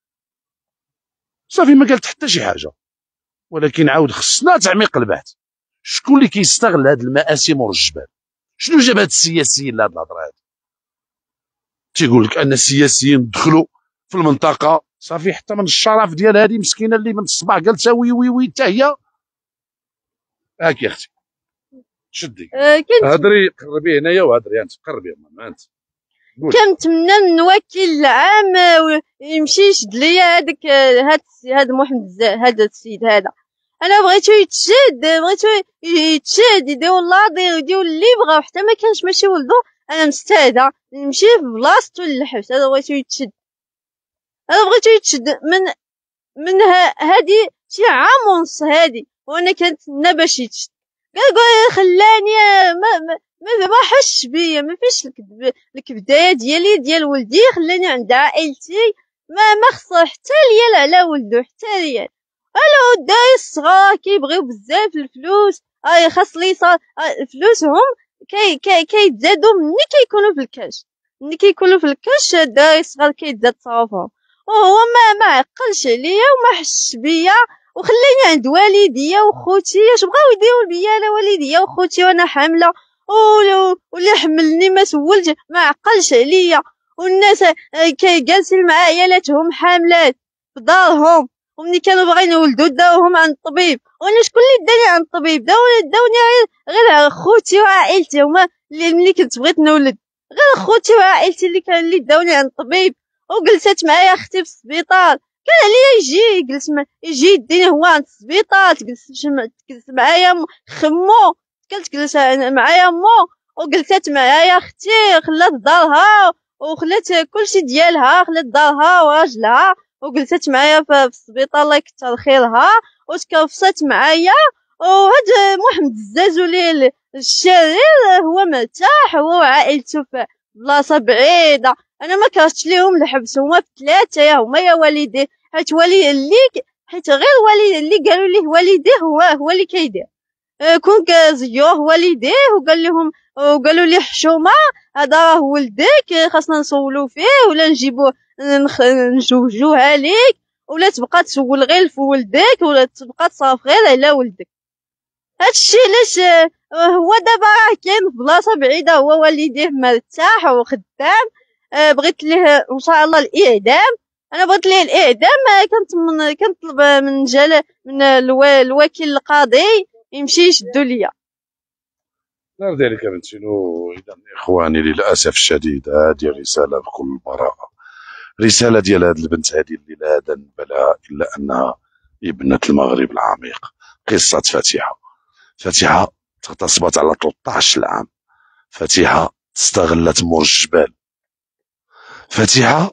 صافي ما قالت حتى شي حاجه. ولكن عاود خصنا تعميق البحث، شكون اللي كيستغل هاد المآسي مور الجبال؟ شنو جاب هاد السياسيين لهاد الهضره هادي؟ تيقول لك ان السياسيين دخلوا في المنطقه، صافي حتى من الشرف ديال هذه مسكينه اللي من الصباح قالت وي وي وي حتى هي. هاك يا اختي شدي آه، كنت هضري، قربي هنايا وهضري انت، قربي ماما انت. كنتمنى من الوكيل العام آه، يمشي يشد ليا هذاك آه، هاد هاد محمد الزا- هذا السيد هذا. انا بغيتو يتشد، بغيتو يتشد يديروا لاضي يديروا اللي بغاو، حتى ما كانش ماشي ولدو. انا مستعده نمشي في بلاصتو للحبس. انا بغيتو يتشد، انا بغيتو يتشد من من هادي شي عام ونص هادي وانا كنتسنى باش يتشد. قال قال خلاني آه، ما ما ما ما حش بيا، ما فيش الكذب الكبدايه ديالي ديال ولدي، خلاني عند عائلتي، ما ما خصو حتى ليا على ولدو حتى ليا. الو الدراري الصغار كيبغيو بزاف الفلوس، اي خاص لي صار فلوسهم كي كي كيتزادوا ملي كيكونوا في الكاش، ملي كيكونوا في الكاش الدراري الصغار كيتزاد صرافهم، وهو ما ما عقلش عليا وما حش بيا وخلاني عند والديا وخوتي. اش بغاو يديروا بيا انا والديا وخوتي وانا حامله، واللي حملني ما سولش، ما عقلش عليا. والناس جالسين مع عيالاتهم حاملات في دارهم، ومني كانوا باغيين يولدوا داوهم عند الطبيب، وانا شكون اللي داني عند الطبيب؟ داوني داوني غير خوتي وعائلتي، هما اللي ملي كنت بغيت نولد غير خوتي وعائلتي اللي كان اللي داوني عند الطبيب. وجلست معايا اختي في السبيطار، كان عليا يجي يجلس يجي يديني هو عند السبيطار، تجلس تجلس معايا خمو، كنت تجلس معايا مو، وجلست معايا اختي، خلات دارها وخلات كلشي ديالها، خلات دارها وراجلها وجلست معايا في السبيطار الله يكثر خيرها، وتكرفصات معايا. وهاد محمد الزازولي الشرير هو مرتاح هو وعائلته في بلاصه بعيده. انا ما كرهتش ليهم الحبس، هما ثلاثه يا هما يا والديه، حيت والي اللي حيت غير والي اللي قالوا ليه والديه هو هو اللي كيدير. كون زيوه والديه وقال لهم وقالوا لي حشومه هذا راه ولدك خاصنا نصولو فيه ولا نجيبوه نجوجوها ليك، ولا تبقى تسول غير في ولدك ولا تبقى تصرف غير على ولدك. هادشي علاش هو دابا راه كاين في بلاصه بعيده، هو والديه مرتاح وخدام. بغيت ليه ان شاء الله الاعدام، انا بغيت ليه الاعدام. كنت من كنطلب من جل من الوكيل القاضي يمشي يشدو ليا. نار ذلك بنتي. اذا اخواني للاسف الشديد هذه رساله بكل براءه، رساله ديال هذه البنت هذه اللي لا ذنب لها الا انها ابنه المغرب العميق. قصه فاتحه، فاتحه تغتصبت على ثلاثة عشر عام، فاتحه استغلت مور الجبال، فاتحه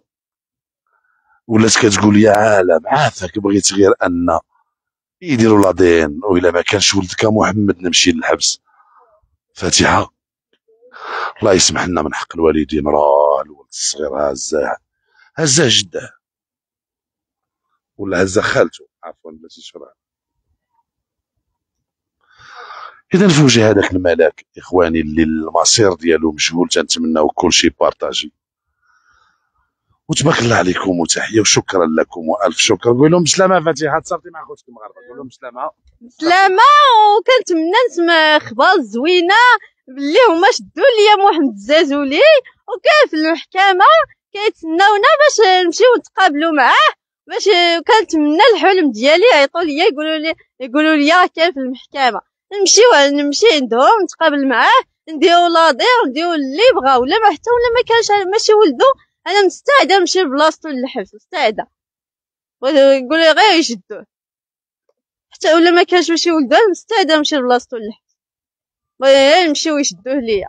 ولات كتقول يا عالم عافاك بغيت غير ان يديروا لادين، وإلا ما كانش ولدك محمد نمشي للحبس. فاتحه الله يسمح لنا من حق الوالدين، راه الولد الصغير هزاه هزاه جده ولا هزا خالته عفوا بلاتي شرع. اذا في وجه هذاك الملاك اخواني اللي المصير ديالو مجهول، تنتمناو كلشي بارطاجي. وتبارك الله عليكم وتحيه وشكرا لكم والف شكر. قول لهم بسلامه فاتحه، تصرتي مع خوتك المغاربه، قول لهم بسلامه بسلامه. وكنتمنى نسمع اخبار زوينه باللي هما شدوا ليا محمد الزازولي، وكان في المحكمه كيتسناونا باش نمشيو نتقابلوا معاه، باش كنتمنى الحلم ديالي يعيطوا ليا يقولوا لي يقولوا لي راه كان في المحكمه، نمشيو نمشي عندهم نتقابل معاه، نديروا لاضي ونديروا اللي بغاو، ولا ما حتى ولا ما كانش ماشي ولدو انا مستعده نمشي لبلاصتو للحبس، مستعده. يقول لي غير يشدوه حتى ولا ما كانش ماشي ولدو انا مستعده نمشي لبلاصتو للحبس، غير نمشيو يشدوه ليا.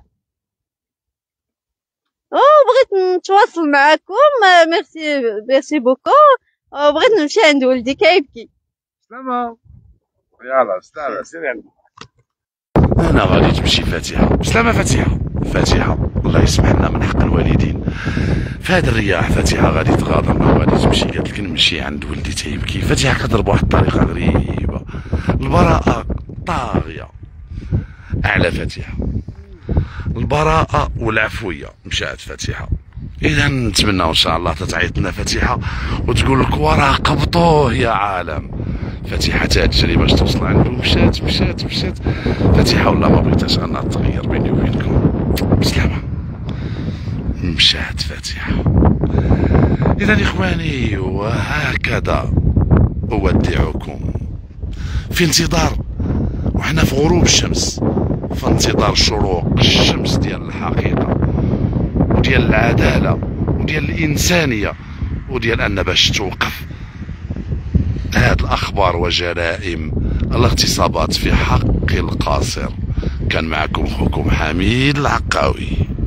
وبغيت نتواصل معكم، ميرسي ميرسي بوكو. وبغيت نمشي عند ولدي كيبكي. سلامه يلا سلامه سيري عندك. انا غادي تمشي فاتحه. بسلامه فاتحه. فاتحه، الله يسمح لنا من حق الوالدين. فهاد الرياح فاتحه غادي تغادر وغادي تمشي، قالت لك نمشي عند ولدي تيبكي. فاتحه كتضرب واحد الطريقه غريبه، البراءه طاغيه على فاتحه، البراءه والعفويه مشات فاتحه. اذا نتمنى ان شاء الله تتعيط لنا فاتحه وتقول لك وراقبطوه يا عالم. فاتحه تجري باش توصل عنده، مشات مشات مشات فاتحه، ولا ما بغيتهاش انها تغير بيني وبينكم. بسلامه مشات فاتحه. اذا اخواني وهكذا اودعكم في انتظار، وحنا في غروب الشمس، في انتظار شروق الشمس ديال الحقيقه وديال العداله وديال الانسانيه وديال ان باش توقف هاد الاخبار وجرائم الاغتصابات في حق القاصر. كان معكم خوكم حميد العقاوي.